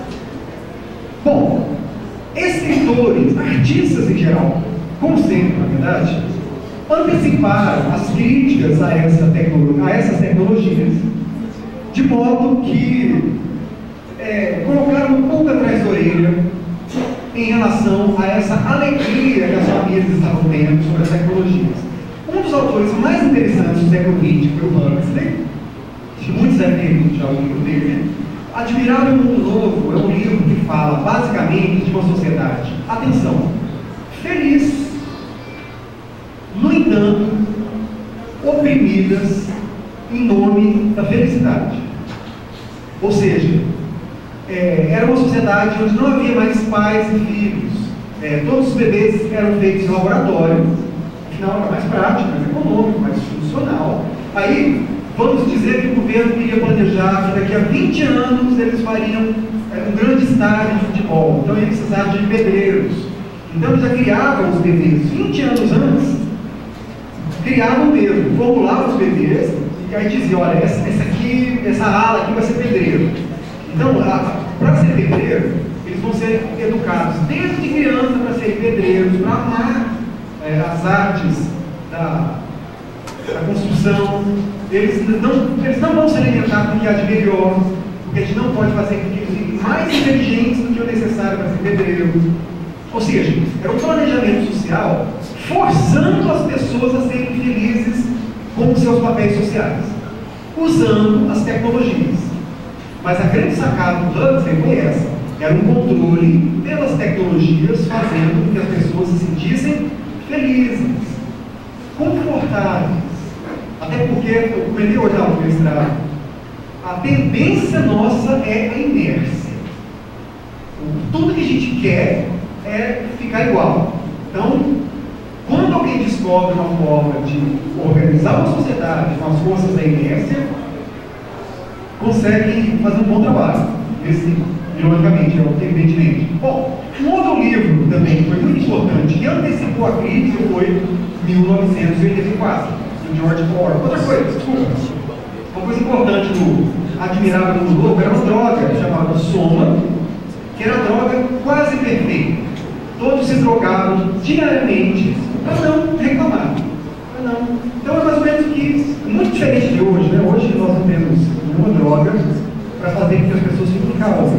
[SPEAKER 4] Bom, escritores, artistas em geral, como sempre, na verdade, anteciparam as críticas a essas tecnologias, de modo que colocaram um pouco atrás da orelha em relação a essa alegria que as famílias estavam tendo sobre as tecnologias. Um dos autores mais interessantes do século XX foi o Huxley, que muitos devem ter lido já o livro dele. Admirável Mundo Novo é um livro que fala basicamente de uma sociedade, atenção, feliz, no entanto, oprimidas em nome da felicidade. Ou seja, era uma sociedade onde não havia mais pais e filhos. Todos os bebês eram feitos em laboratório, afinal era mais prático, mais econômico, mais funcional. Aí, vamos dizer que o governo queria planejar que daqui a 20 anos eles fariam um grande estádio de futebol. Então, eles precisavam de pedreiros. Então, eles já criavam os bebês 20 anos antes, criavam mesmo, formulavam os bebês, e aí diziam, olha, essa ala aqui vai ser pedreiro. Então, para ser pedreiro, eles vão ser educados desde criança para serem pedreiros, para amar as artes da construção. Eles não vão se alimentar com o que há de melhor, porque a gente não pode fazer com que eles fiquem mais inteligentes do que o necessário para ser pedreiro. Ou seja, é um planejamento social forçando as pessoas a serem felizes com os seus papéis sociais, usando as tecnologias. Mas a grande sacada do Huxley foi essa: era um controle pelas tecnologias, fazendo com que as pessoas se sentissem felizes, confortáveis. Até porque, eu comentei hoje na aula do mestrado, a tendência nossa é a inércia. Tudo que a gente quer é ficar igual. Então, quando alguém descobre uma forma de organizar uma sociedade com as forças da inércia, consegue fazer um bom trabalho. Esse, ironicamente, evidentemente. Bom, um outro livro também que foi muito importante, que antecipou a crise, foi 1984, do George Orwell. Outra coisa, desculpa. Uma coisa importante do Admirável Mundo Louco era uma droga chamada Soma, que era uma droga quase perfeita. Todos se drogavam diariamente para não reclamar. Então é mais ou menos que, muito diferente de hoje, né? Hoje nós não temos nenhuma droga para fazer com que as pessoas fiquem calmas,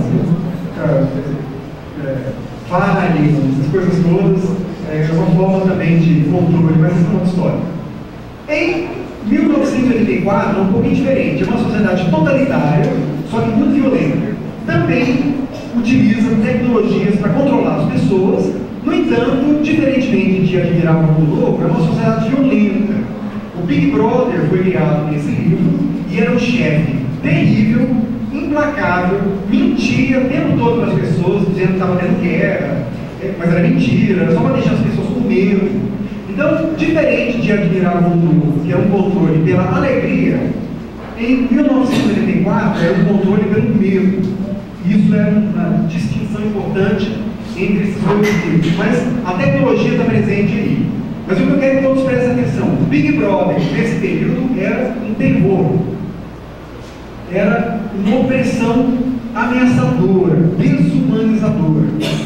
[SPEAKER 4] falem, essas coisas todas, é uma forma também de controle, mas isso é uma história. Em 1984 é um pouquinho diferente, é uma sociedade totalitária, só que muito violenta. Também utiliza tecnologias para controlar as pessoas. No entanto, diferentemente de Admirável Mundo Louco, é uma sociedade violenta. O Big Brother foi criado nesse livro e era um chefe terrível, implacável, mentia o tempo todo para as pessoas, dizendo que estava tendo guerra, mas era mentira, era só para deixar as pessoas com medo. Então, diferente de Admirável Mundo Louco, que é um controle pela alegria, em 1984 é um controle pelo medo. Isso é uma distinção importante entre esses dois livros. Mas a tecnologia está presente aí. Mas o que eu quero que todos prestem atenção: o Big Brother, nesse período, era um terror. Era uma opressão ameaçadora, desumanizadora.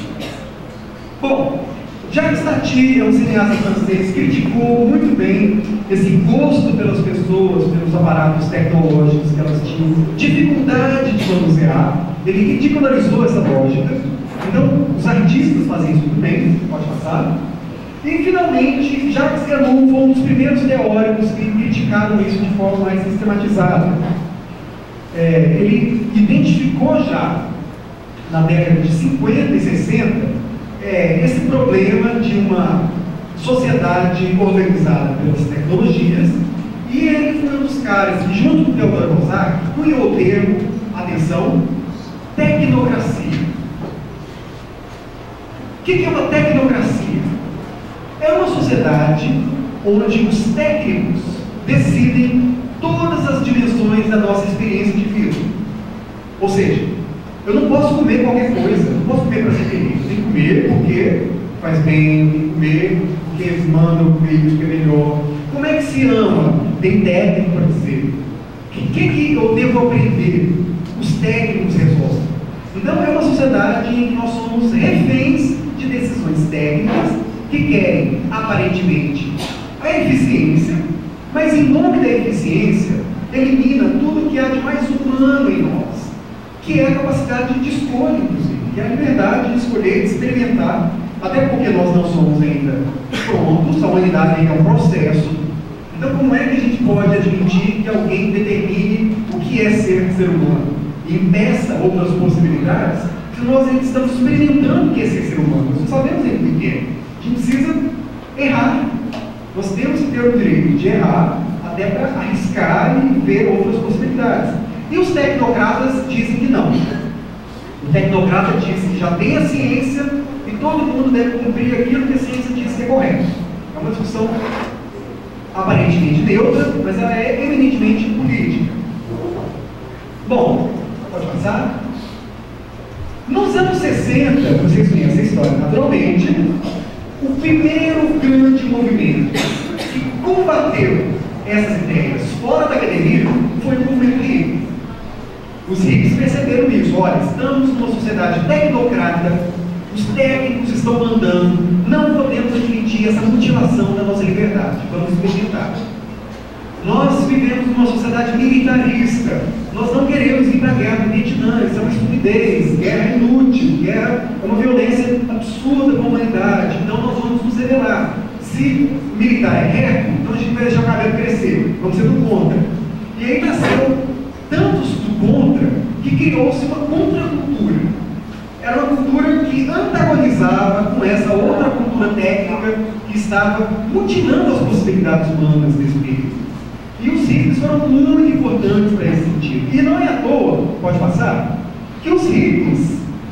[SPEAKER 4] Bom, Jacques Tati, é um cineasta francês, criticou muito bem esse gosto pelas pessoas, pelos aparatos tecnológicos que elas tinham, dificuldade de manusear. Ele ridicularizou essa lógica. Então, os artistas fazem isso muito bem, pode passar. E, finalmente, Jacques Ellul foi um dos primeiros teóricos que criticaram isso de forma mais sistematizada. Ele identificou já, na década de 50 e 60, esse problema de uma sociedade organizada pelas tecnologias, e ele foi um dos caras que, junto com o Theodore Roosevelt, cunhou o termo, atenção, tecnocracia. O que é uma tecnocracia? É uma sociedade onde os técnicos decidem todas as dimensões da nossa experiência de vida. Ou seja, eu não posso comer qualquer coisa, não posso comer para ser feliz. Eu tenho que comer porque faz bem, eu tenho que comer porque eles mandam comer isso que é melhor. Como é que se ama? Tem técnico para dizer. O que eu devo aprender? Os técnicos resolvem. Então é uma sociedade em que nós somos reféns de decisões técnicas que querem, aparentemente, a eficiência, mas em nome da eficiência, elimina tudo que há de mais humano em nós, que é a capacidade de escolha, inclusive, que é a liberdade de escolher, de experimentar, até porque nós não somos ainda prontos, a humanidade ainda é um processo. Então, como é que a gente pode admitir que alguém determine o que é ser humano e impeça outras possibilidades, se nós ainda estamos experimentando o que é ser humano? Nós não sabemos ainda o que é. A gente precisa errar. Nós temos que ter o direito de errar, até para arriscar e ver outras possibilidades. E os tecnocratas dizem que não. O tecnocrata diz que já tem a ciência e todo mundo deve cumprir aquilo que a ciência diz que é correto. É uma discussão aparentemente neutra, mas ela é eminentemente política. Bom, pode passar? Nos anos 60, vocês conhecem a história naturalmente, o primeiro grande movimento que combateu essas ideias fora da academia foi o movimento hippie. Os hippies perceberam isso. Olha, estamos numa sociedade tecnocrata, os técnicos estão mandando, não podemos admitir essa mutilação da nossa liberdade, vamos experimentar. Nós vivemos numa sociedade militarista, nós não queremos ir para a guerra do Vietnã, isso é uma estupidez, guerra é inútil, guerra é uma violência absurda com a humanidade, então nós vamos nos rebelar. Se militar é reto, então a gente vai deixar o cabelo crescer, vamos ser do contra. E aí nasceu tantos do contra que criou-se uma contracultura. Era uma cultura que antagonizava com essa outra cultura técnica que estava mutilando as possibilidades humanas desse período. E os hippies foram muito importantes para esse sentido. E não é à toa, pode passar, que os hippies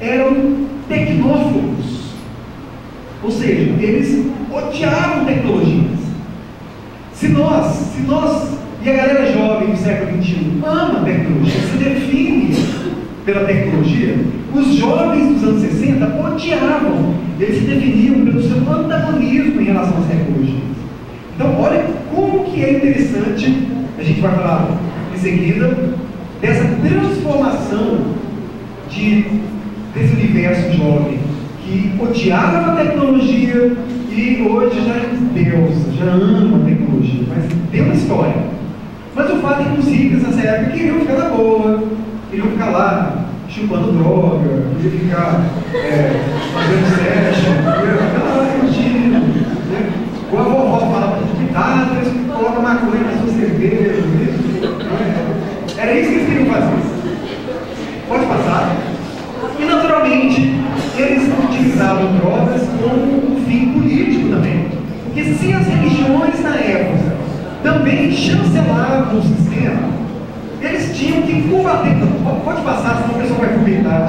[SPEAKER 4] eram tecnófobos. Ou seja, eles odiavam tecnologias. Se nós, e a galera jovem do século XXI ama a tecnologia, se define pela tecnologia, os jovens dos anos 60 odiavam, eles se definiam pelo seu antagonismo em relação às tecnologias. Então, olha como que é interessante, a gente vai falar em seguida, dessa transformação desse universo jovem, que odiava a tecnologia e hoje já endeusa, já ama a tecnologia, mas tem uma história. Mas o fato é que os ricos nessa época queriam ficar na boa, queriam ficar lá chupando droga, queriam ficar fazendo session, queriam ficar lá curtindo, né? Ou a vovó falava, cuidado, eles colocam maconha na sua cerveja, era isso que eles queriam fazer. Pode passar. E naturalmente, eles utilizavam drogas como um fim político também. Porque se as religiões na época também chancelavam o sistema, eles tinham que combater. Pode passar, senão o pessoal vai comentar.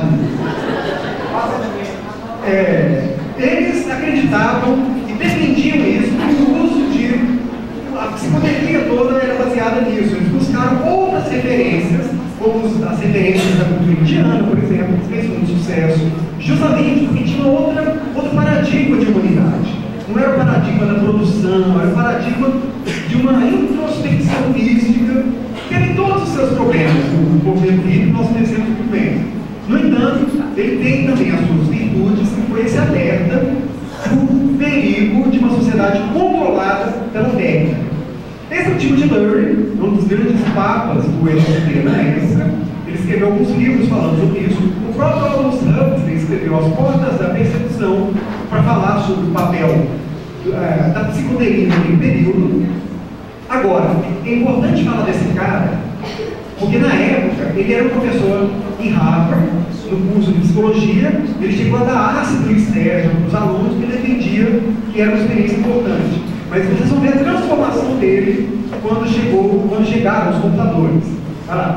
[SPEAKER 4] Eles acreditavam e defendiam isso, que o uso de a psicodelia toda era baseada nisso. Eles buscaram outras referências, como as referências da cultura indiana, por exemplo, que fez muito sucesso, justamente porque tinha outro paradigma de humanidade. Não era o paradigma da produção, era o paradigma de uma introspecção mística, que teve todos os seus problemas. O movimento hippie nós conhecemos muito bem. No entanto, ele tem também as suas virtudes, que foi esse alerta do perigo de uma sociedade controlada pela técnica. Esse é o Timothy Leary, um dos grandes papas do LSD na época. Ele escreveu alguns livros falando sobre isso. O próprio Aldous Huxley escreveu As Portas da Percepção para falar sobre o papel da psicodelia naquele período. Agora, é importante falar desse cara, porque na época ele era um professor em Harvard, no curso de psicologia. Ele chegou a dar ácido lisérgico para os alunos, porque ele defendia que era uma experiência importante. Mas vocês vão ver a transformação dele quando chegaram os computadores. Olha lá.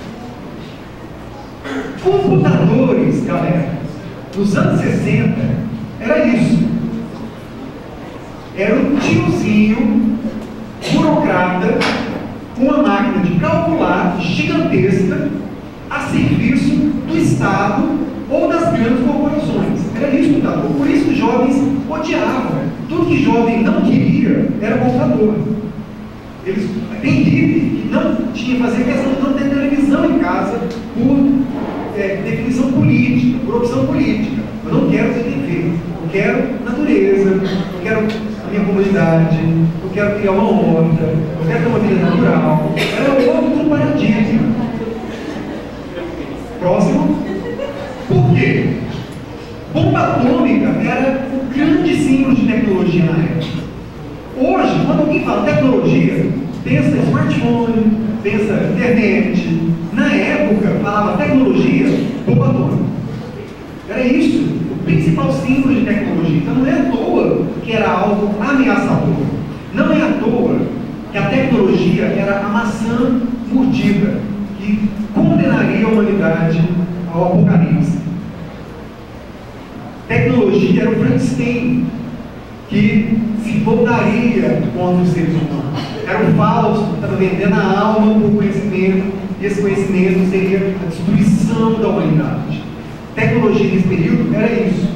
[SPEAKER 4] Computadores, galera, nos anos 60, era isso. Era um tiozinho burocrata com uma máquina de calcular gigantesca a serviço do Estado ou das grandes corporações. Era isso o computador. Por isso que os jovens odiavam. Tudo que jovem não queria era computador. Tem hippie que não tinha, fazia questão de não ter televisão em casa por definição política, por opção política. Eu não quero ter TV, eu quero natureza, eu quero a minha comunidade, eu quero criar uma horta, eu quero ter uma vida natural. Era outro paradigma. Próximo. Por quê? Bomba atômica era um grande símbolo de tecnologia na época. Hoje, quando alguém fala tecnologia, pensa em smartphone, pensa em internet. Na época, falava tecnologia, bomba atômica. Era isso, o principal símbolo de tecnologia. Então não é à toa que era algo ameaçador. Não é à toa que a tecnologia era a maçã mordida que condenaria a humanidade ao apocalipse. Tecnologia era o Frankenstein que se voltaria contra os seres humanos. Era o Fausto que estava vendendo a alma por conhecimento, e esse conhecimento seria a destruição da humanidade. Tecnologia nesse período era isso.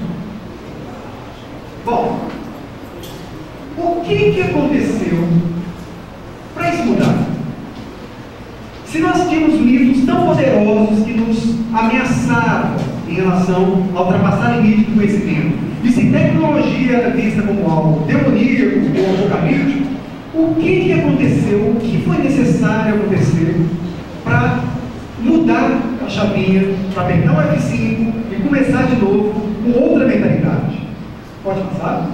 [SPEAKER 4] Bom, o que aconteceu para isso mudar? Se nós tínhamos mitos tão poderosos que nos ameaçavam em relação a ultrapassar o limite do conhecimento, e se tecnologia era vista como algo demoníaco ou apocalíptico, o que aconteceu, o que foi necessário acontecer para mudar a chavinha, para apertar o F5 e começar de novo com outra mentalidade? Pode passar?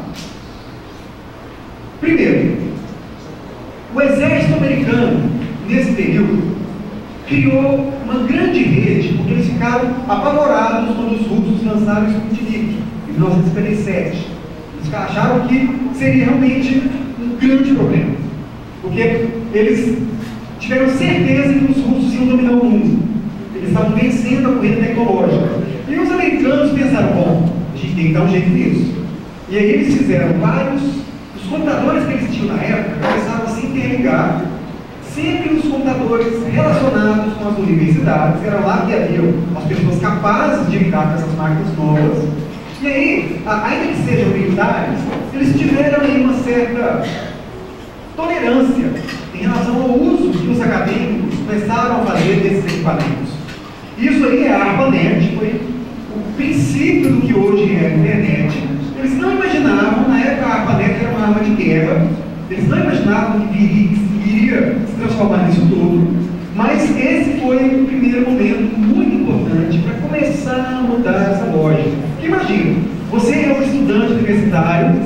[SPEAKER 4] Primeiro, o exército americano, nesse período, criou uma grande rede, porque eles ficaram apavorados quando os russos lançaram o Sputnik, em 1957. Eles acharam que seria realmente um grande problema, porque eles tiveram certeza que os russos iam dominar o mundo. Eles estavam vencendo a corrida tecnológica. E os americanos pensaram, bom, a gente tem que dar um jeito nisso. E aí eles fizeram vários, os computadores que eles tinham na época começaram a se interligar, sempre os computadores relacionados com as universidades, eram lá que haviam as pessoas capazes de lidar com essas máquinas novas. E aí, ainda que sejam militares, eles tiveram aí uma certa tolerância em relação ao uso que os acadêmicos começaram a fazer desses equipamentos. Isso aí, a ARPANET, foi o princípio do que hoje é a internet. Eles não imaginavam, na época a ARPANET era uma arma de guerra, eles não imaginavam que iria se transformar nisso tudo, mas esse foi o primeiro momento muito importante para começar a mudar essa lógica. Porque imagina, você é um estudante universitário,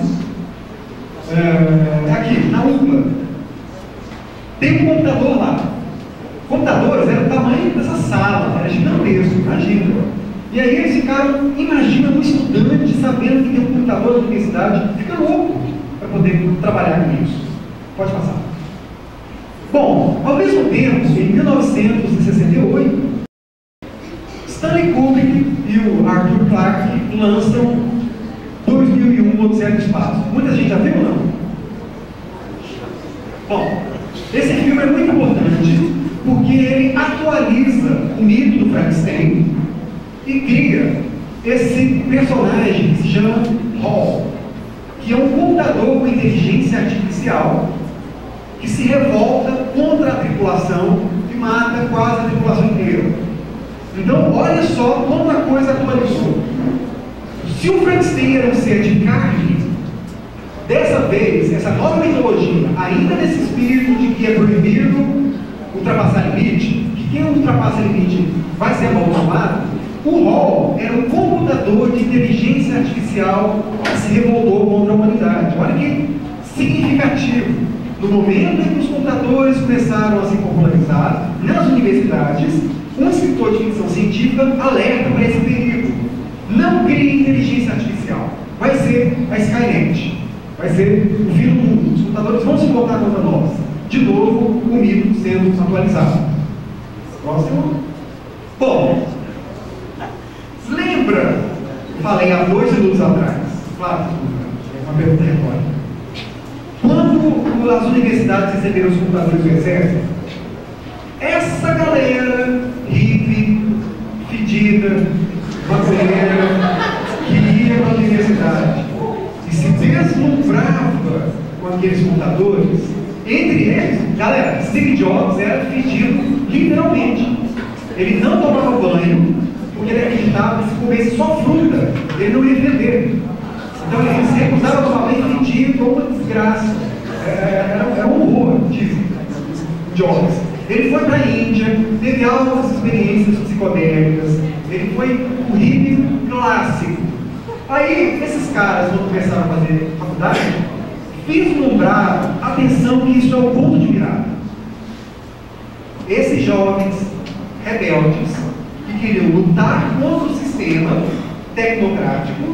[SPEAKER 4] aqui, na UPA, tem um computador lá. Computadores eram do tamanho dessa sala, era gigantesco, imagina. E aí eles ficaram, imagina um estudante sabendo que tem um computador na universidade, fica louco para poder trabalhar com isso. Pode passar. Bom, ao mesmo tempo, em 1968, Stanley Kubrick e o Arthur Clarke lançam 2001, Odisseia do Espaço. Muita gente já viu ou não? Bom, esse filme é muito importante porque ele atualiza o mito do Frankenstein e cria esse personagem que se chama Hall, que é um computador com inteligência artificial que se revolta contra a tripulação e mata quase a tripulação inteira. Então, olha só como a coisa atualizou. Se o Frankenstein era um ser de carne, dessa vez, essa nova mitologia, ainda nesse espírito de que é proibido ultrapassar limite, que quem ultrapassa limite vai ser amaldiçoado, o Hall era um computador de inteligência artificial que se revoltou contra a humanidade. Olha que significativo. No momento em que os computadores começaram a se popularizar nas universidades, um escritor de ficção científica alerta para esse perigo. Não crie inteligência artificial. Vai ser a Skynet. Vai ser o fim do mundo. Os computadores vão se voltar contra nós. De novo, o mito sendo atualizado. Próximo. Bom, lembra? Falei há 2 minutos atrás. Claro, é uma pergunta retórica. Quando as universidades receberam os computadores do exército, essa galera hippie, fedida, maconheira, que ia para a universidade e se deslumbrava com aqueles computadores, entre eles, galera, Steve Jobs era fedido literalmente. Ele não tomava banho porque ele acreditava que se comesse só fruta, ele não ia vender. Então ele se recusava a tomar banho fedido, uma desgraça. Era um horror, diz Jobs. Ele foi para a Índia, teve altas experiências psicodélicas, ele foi o hippie clássico. Aí, esses caras, quando começaram a fazer faculdade, vislumbraram, atenção que isso é o ponto de virada. Esses jovens rebeldes que queriam lutar contra o sistema tecnocrático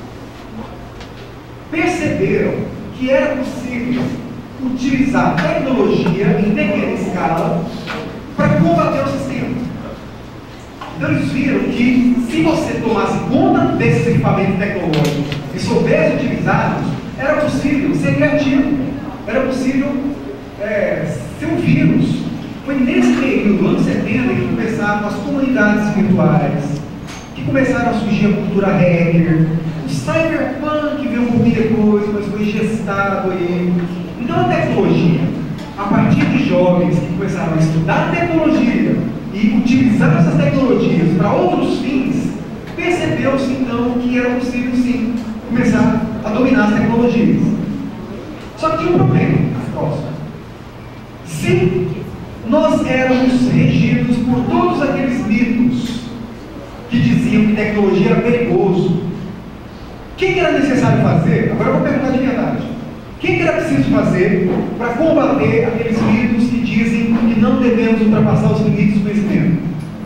[SPEAKER 4] perceberam que era possível utilizar tecnologia em pequena escala para combater o sistema. Então eles viram que se você tomasse conta desses equipamentos tecnológicos e soubesse utilizá-los, era possível ser criativo, era possível ser um vírus. Foi nesse período, anos 70, que começaram as comunidades virtuais, que começaram a surgir a cultura hacker. O cyberpunk veio um pouquinho depois, mas foi gestado aí. Então a tecnologia, a partir de jovens que começaram a estudar tecnologia e utilizar essas tecnologias para outros fins, percebeu-se então que era possível sim começar a dominar as tecnologias. Só que tinha um problema. Próximo. Se nós éramos regidos por todos aqueles mitos que diziam que tecnologia era perigoso, o que era necessário fazer? Agora eu vou perguntar de verdade. O que era preciso fazer para combater aqueles mitos que dizem que não devemos ultrapassar os limites do conhecimento?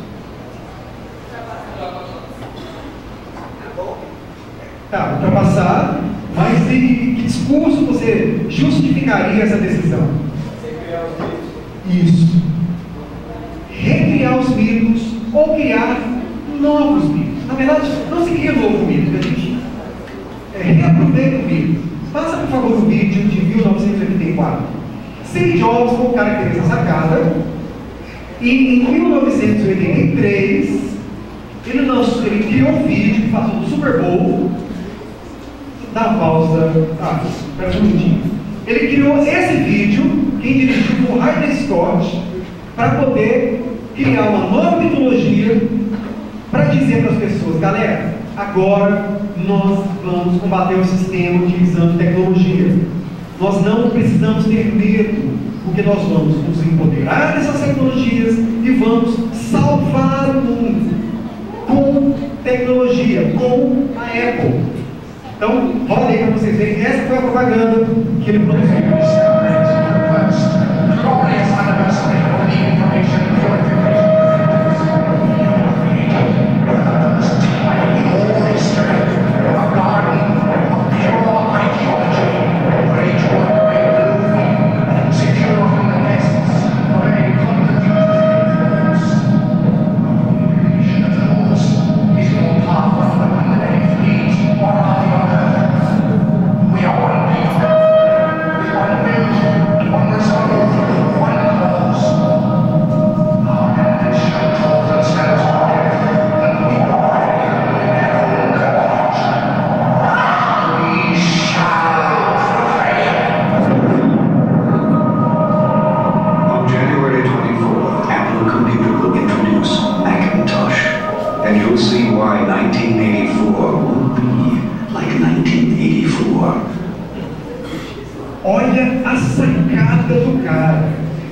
[SPEAKER 4] Tá, ultrapassar, mas em que discurso você justificaria essa decisão? Isso. Recriar os mitos ou criar novos mitos. na verdade, não se cria novo mito, a gente reaproveita o mito. Passa, por favor, o vídeo de 1984. Steve Jobs com o cara que fez essa sacada, e em 1983, ele criou um vídeo que passou do Super Bowl. Dá uma pausa. Espera um minutinho. Ele criou esse vídeo, quem dirigiu foi o Ridley Scott, para poder criar uma nova mitologia para dizer para as pessoas: galera, agora nós vamos combater o sistema utilizando tecnologia. Nós não precisamos ter medo, porque nós vamos nos empoderar dessas tecnologias e vamos salvar o mundo com tecnologia, com a Apple. Então, roda aí para vocês verem. Essa foi a propaganda que ele produziu. Olha a sacada do cara.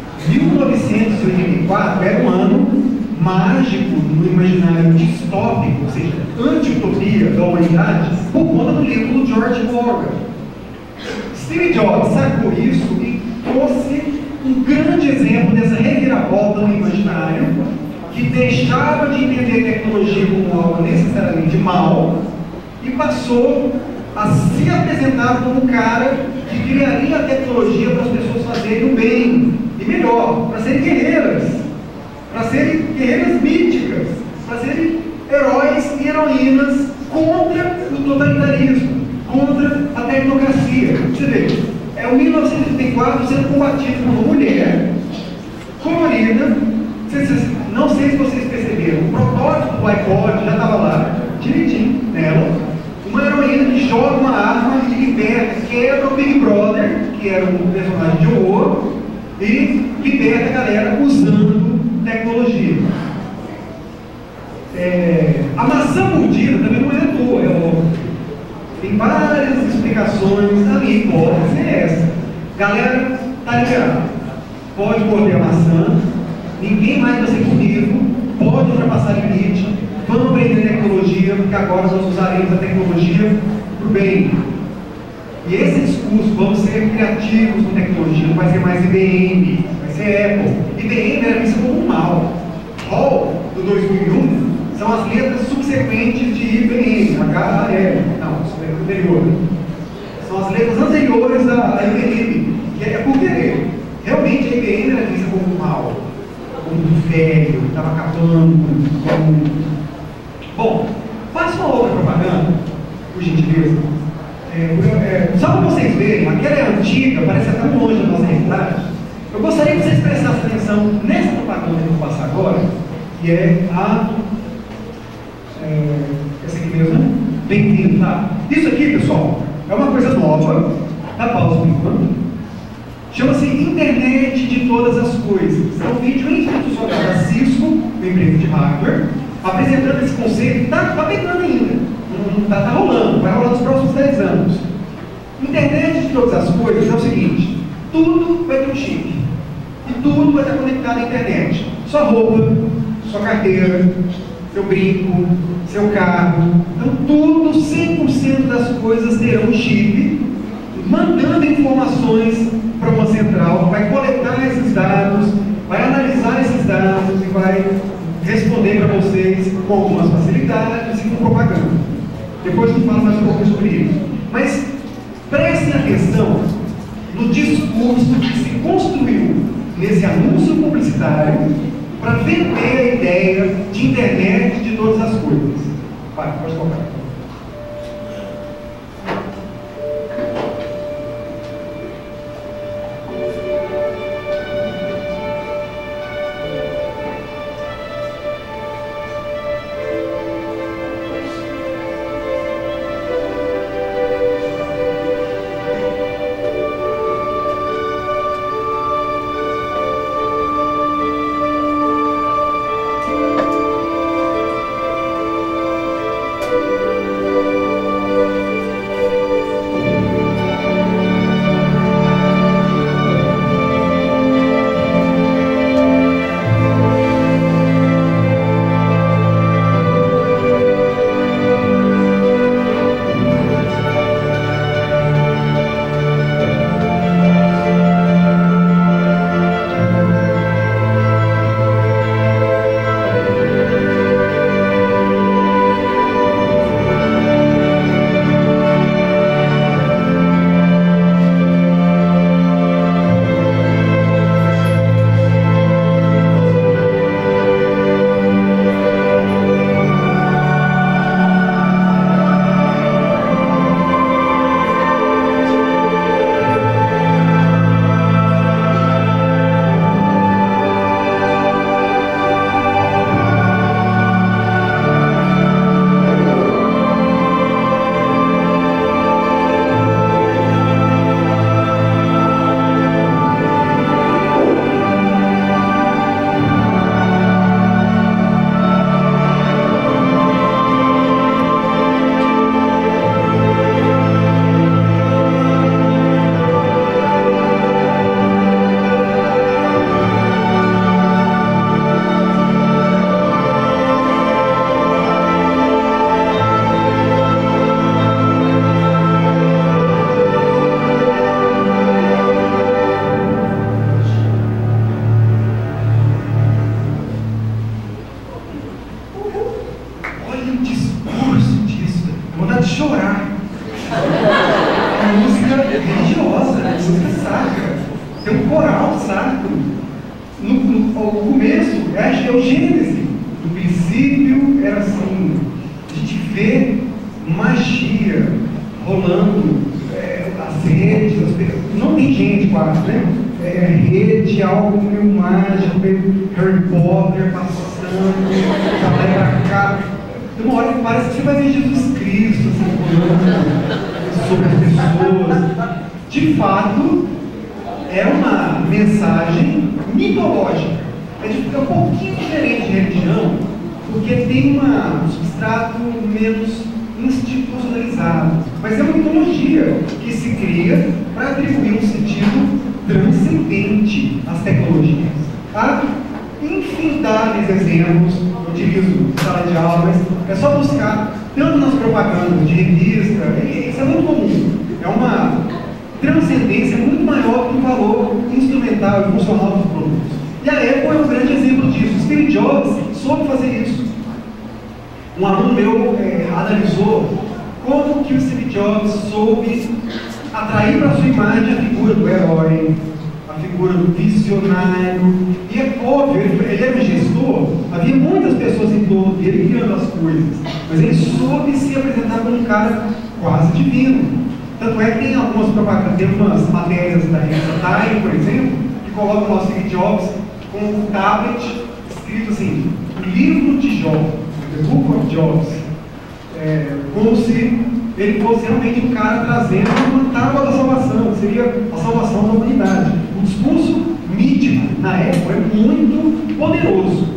[SPEAKER 4] 1984 era um ano mágico no imaginário distópico, ou seja, anti-utopia da humanidade, por conta do livro do George Orwell. Steve Jobs sacou isso e trouxe um grande exemplo dessa reviravolta no imaginário, que deixava de entender tecnologia como algo necessariamente mal e passou a se apresentar como um cara que criaria a tecnologia para as pessoas fazerem o bem, e melhor, para serem guerreiras míticas, para serem heróis e heroínas contra o totalitarismo, contra a tecnocracia. Você vê, é o 1934 sendo combatido por uma mulher colorida. Não sei se vocês perceberam, o protótipo do iPod já estava lá, direitinho nela. Uma heroína que joga uma arma e liberta, quebra o Big Brother, que era um personagem de horror, e liberta a galera usando tecnologia. A maçã mordida também não é à toa, tem várias explicações. A minha hipótese é essa: galera, tá liberado, pode morder a maçã, ninguém mais vai ser punido, pode ultrapassar limite. Vamos aprender tecnologia, porque agora nós usaremos a tecnologia para o bem. E esse discurso, vamos ser criativos com tecnologia, não vai ser mais IBM, vai ser Apple. IBM era visto como um mal. HAL, do 2001, são as letras subsequentes de IBM, HAL, não, isso é anterior. São as letras anteriores à IBM, que é por querer. Realmente a IBM era vista como um mal, como um velho, que estava acabando com... Bom, faça uma outra propaganda, por gentileza. Só para vocês verem, aquela é antiga, parece até longe da nossa realidade. Eu gostaria que vocês prestassem atenção nessa propaganda que eu vou passar agora, que é essa aqui mesmo, né? Bem-vindo, tá? Isso aqui, pessoal, é uma coisa nova, dá pausa por enquanto. Chama-se Internet de Todas as Coisas. É um vídeo institucional da Cisco, uma empresa de hardware, apresentando esse conceito. Está pegando ainda, está rolando, vai rolar nos próximos 10 anos. Internet de Todas as Coisas é o seguinte: tudo vai ter um chip e tudo vai estar conectado à internet. Sua roupa, sua carteira, seu brinco, seu carro. Então tudo, 100% das coisas terão um chip, mandando informações para uma central, vai coletar esses dados, vai analisar esses dados e vai responder para vocês com algumas facilidades e com propaganda. Depois eu falo mais um pouco sobre isso. Mas prestem atenção no discurso que se construiu nesse anúncio publicitário para vender a ideia de internet de todas as coisas. Vai, pode colocar. Tem umas matérias da revista Time, por exemplo, que colocam o nosso Steve Jobs com um tablet escrito assim, o livro de Jobs, The Book of Jobs, como se ele fosse realmente um cara trazendo uma tábua da salvação, que seria a salvação da humanidade. O discurso mítico, na época, é muito poderoso.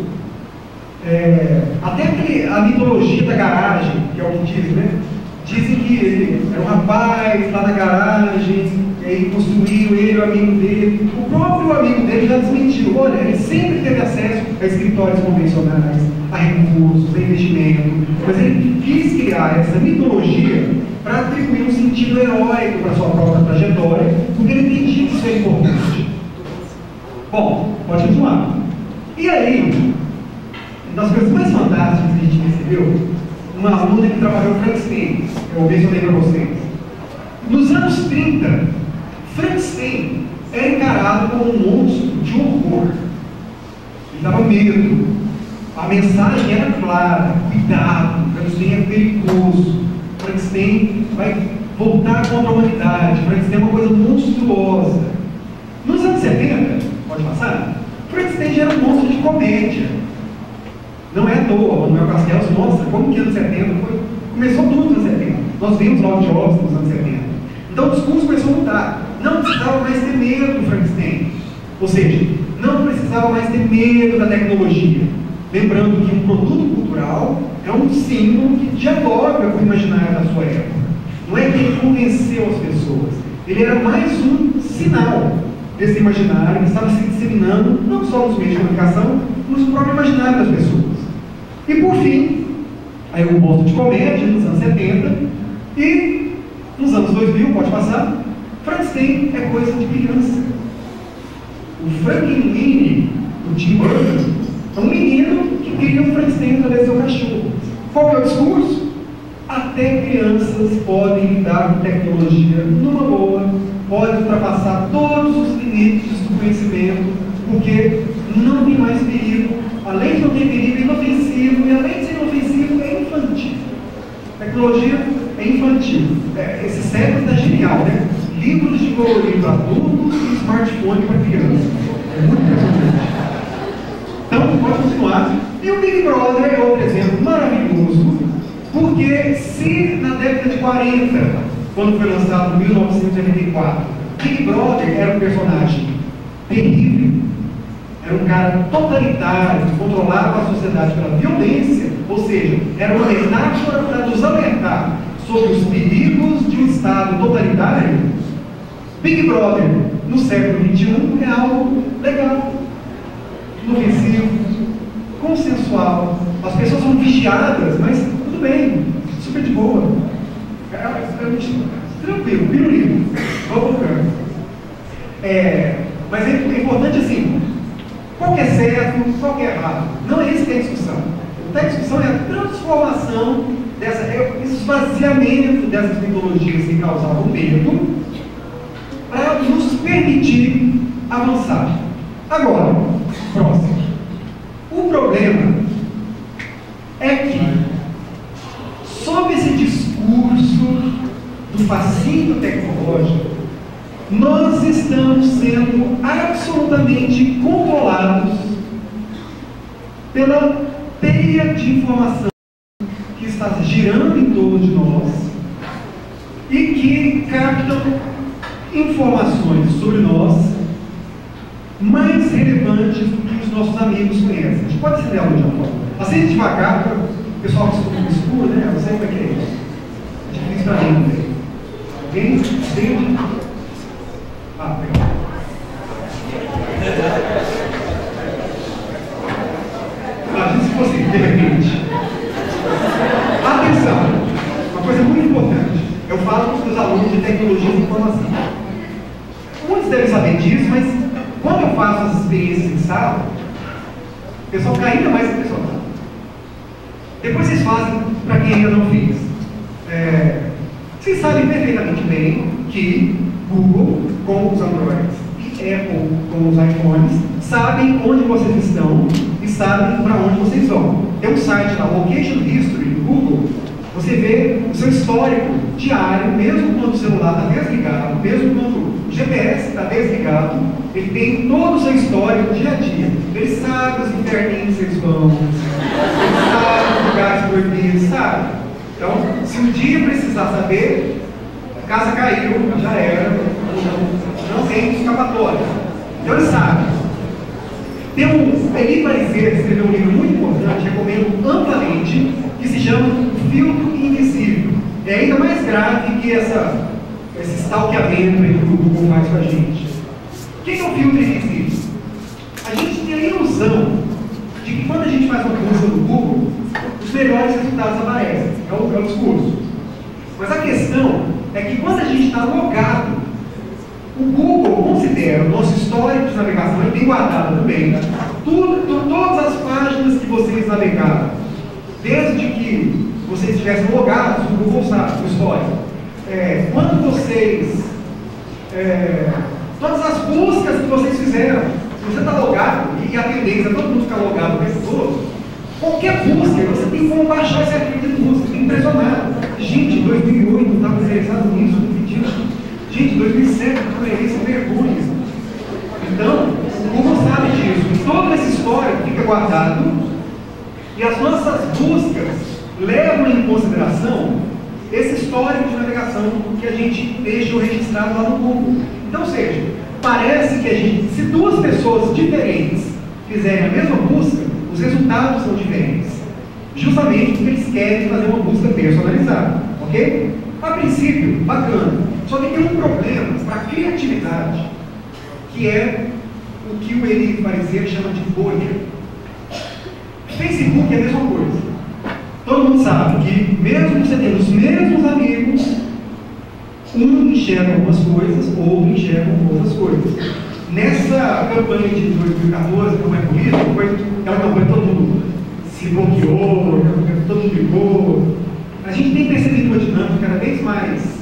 [SPEAKER 4] Até que a mitologia da garagem, que é o que diz, né? Dizem que ele era um rapaz lá na garagem, e aí construiu ele, o amigo dele. O próprio amigo dele já desmentiu. Olha, ele sempre teve acesso a escritórios convencionais, a recursos, a investimento. Mas ele quis criar essa mitologia para atribuir um sentido heróico para sua própria trajetória, porque ele entendia que isso é importante. Bom, pode continuar. E aí, uma das coisas mais fantásticas que a gente recebeu, uma aluna que trabalhou em Frankenstein, eu mencionei para vocês. Nos anos 30, Frankenstein era encarado como um monstro de horror. Ele dava medo. A mensagem era clara. cuidado, Frankenstein é perigoso, Frankenstein vai voltar contra a humanidade, Frankenstein é uma coisa monstruosa. Nos anos 70, pode passar, Frankenstein já era um monstro de comédia. Não é à toa, Manuel Castells mostra como que anos 70 começou tudo nos anos 70. Nós vimos lá o Jobs nos anos 70. Então o discurso começou a mudar. Não precisava mais ter medo do Frankenstein. Ou seja, não precisava mais ter medo da tecnologia. Lembrando que um produto cultural é um símbolo que dialoga com o imaginário da sua época. Não é que ele convenceu as pessoas. Ele era mais um sinal desse imaginário que estava se disseminando não só nos meios de comunicação, mas no próprio imaginário das pessoas. E por fim, aí o monstro de comédia nos anos 70 e nos anos 2000, pode passar, Frankenstein é coisa de criança. O Frankenweenie, do Tim Burton, é um menino que cria um Frankenstein através do seu cachorro. Qual é o discurso? Até crianças podem lidar com tecnologia numa boa, podem ultrapassar todos os limites do conhecimento, porque não tem mais perigo. Além de não ter perigo, é inofensivo, e além de ser inofensivo, é infantil. Tecnologia é infantil. Esse século está genial, né? Livros de colorir para adultos e smartphone para crianças. É muito interessante. Então, pode continuar. E o Big Brother é outro exemplo maravilhoso, porque se na década de 40, quando foi lançado em 1984, Big Brother era um personagem terrível, era um cara totalitário, que controlava a sociedade pela violência, ou seja, era uma metáfora para nos alertar sobre os perigos de um Estado totalitário. Big Brother, no século XXI, é algo legal, inofensivo, consensual. As pessoas são vigiadas, mas tudo bem, super de boa. Tranquilo, pirulito, vamos ficando. Mas é importante assim, qual que é certo, qual que é errado. Não é isso que é a discussão. A discussão é a transformação esse esvaziamento dessas tecnologias que causavam medo para nos permitir avançar. Agora, próximo. O problema é que, sob esse discurso do fascínio tecnológico, nós estamos sendo absolutamente controlados pela teia de informação que está girando em torno de nós e que captam informações sobre nós mais relevantes do que os nossos amigos conhecem. A gente pode acender a luz de uma forma. Acende devagar, para o pessoal que escuta no escuro, né? Eu não sei como é que é isso. É difícil para mim também. Alguém entende? Legal. Imagina se fosse de repente. Atenção! Uma coisa muito importante. Eu falo com os meus alunos de tecnologia de informação. Muitos devem saber disso, mas quando eu faço as experiências em sala, o pessoal fica ainda mais impressionado. Depois vocês fazem para quem ainda não fez. Vocês sabem perfeitamente bem que Google, com os Androids, e Apple, com os iPhones, sabem onde vocês estão e sabem para onde vocês vão. Tem um site lá, Location History, do Google, você vê o seu histórico diário, mesmo quando o celular está desligado, mesmo quando o GPS está desligado, ele tem todo o seu histórico dia a dia. Ele sabe os inferninhos que vocês vão, ele sabe os lugares proibidos, sabe? Então, se um dia precisar saber, a casa caiu, já era, não tem escapatória. Então ele sabe. Tem Eli Pariser escreveu um livro muito importante, recomendo amplamente, que se chama O Filtro Invisível. É ainda mais grave que esse stalkeamento que o Google faz com a gente. O que é o filtro invisível? A gente tem a ilusão de que quando a gente faz uma busca no Google, os melhores resultados aparecem. É o discurso. Mas a questão é que quando a gente está logado, o Google considera o nosso histórico de navegação, ele tem guardado também, né? Todas as páginas que vocês navegaram, desde que vocês estivessem logados, o Google sabe o histórico. Quando vocês, todas as buscas que vocês fizeram, se você está logado, e a tendência é todo mundo ficar logado o tempo todo, Qualquer busca, você tem como baixar esse arquivo de busca. Fico impressionado. Gente, em 2008 eu estava interessado nisso, no pedido. Gente, em 2007 eu falei isso, vergonha. Então, o Google sabe disso. E toda essa história fica guardado e as nossas buscas levam em consideração esse histórico de navegação que a gente deixa registrado lá no Google. Então, ou seja, parece que a gente, se duas pessoas diferentes fizerem a mesma busca, os resultados são diferentes. Justamente porque eles querem fazer uma busca personalizada. Ok? A princípio, bacana. Só que tem um problema para a criatividade, que é o que o Eli Fariseiro chama de bolha. Facebook é a mesma coisa. Todo mundo sabe que, mesmo você tendo os mesmos amigos, um enxerga algumas coisas, outro enxerga outras coisas. Nessa campanha de 2014, campanha política, foi aquela campanha que todo mundo se bloqueou, todo mundo brigou. A gente tem percebido uma dinâmica cada vez mais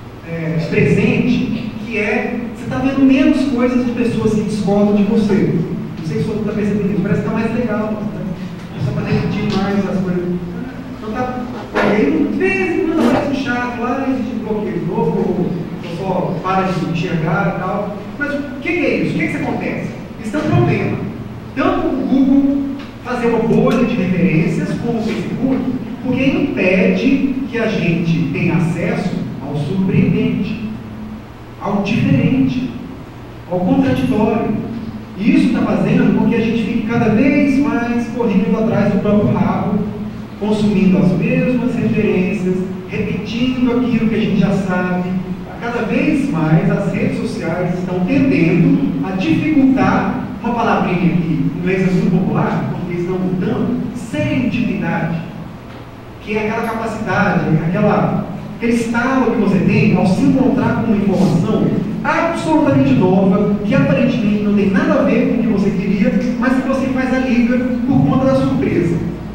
[SPEAKER 4] presente, que é, você está vendo menos coisas de pessoas que discordam de você. Não sei se você está percebendo isso, parece que está mais legal. Só para repetir mais as coisas. Então tá. E aí, de vez em quando aparece um chato lá e a gente bloqueia de novo, ou só para de enxergar e tal. Mas o que é isso? O que acontece? Isso é um problema. Tanto o Google fazer uma bolha de referências, como o Facebook, porque impede que a gente tenha acesso ao surpreendente, ao diferente, ao contraditório. E isso está fazendo com que a gente fique cada vez mais correndo atrás do próprio rabo, consumindo as mesmas referências, repetindo aquilo que a gente já sabe. Cada vez mais as redes sociais estão tendendo a dificultar uma palavrinha que em inglês é muito popular, porque eles estão mudando, serendipidade, que é aquela capacidade, aquele estado que você tem ao se encontrar com uma informação absolutamente nova, que aparentemente não tem nada a ver com o que você queria, mas que você faz a liga por conta da surpresa.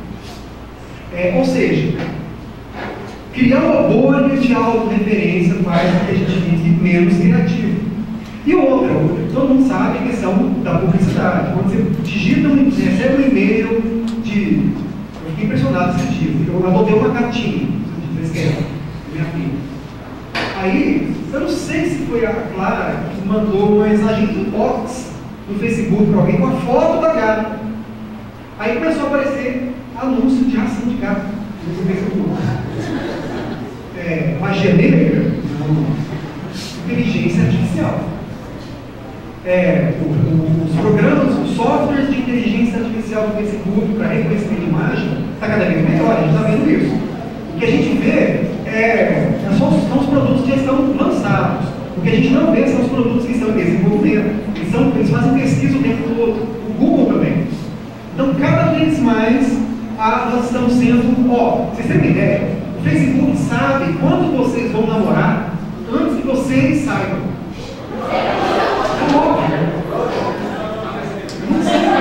[SPEAKER 4] Ou seja, criar uma bolha de autorreferência faz com que a gente fique menos criativo. E outra, todo mundo sabe a questão da publicidade. Quando você digita, recebe um e-mail de... Eu fiquei impressionado esse dia. Eu adotei uma cartinha, vocês querem, minha filha. Aí, eu não sei se foi a Clara que mandou uma mensagem inbox no Facebook para alguém com a foto da gata. Aí começou a aparecer anúncio de ração de gato no Facebook. Magia negra? Não. Inteligência artificial. Os programas, os softwares de inteligência artificial do Facebook para reconhecimento de imagem está cada vez melhor, a gente está vendo isso. O que a gente vê são os produtos que já estão lançados. O que a gente não vê são os produtos que estão em desenvolvimento. Eles fazem pesquisa o tempo todo. O Google também. Então, cada vez mais, nós estamos sendo... vocês têm uma ideia? O Facebook sabe quando vocês vão namorar antes que vocês saibam. É óbvio. Não sei.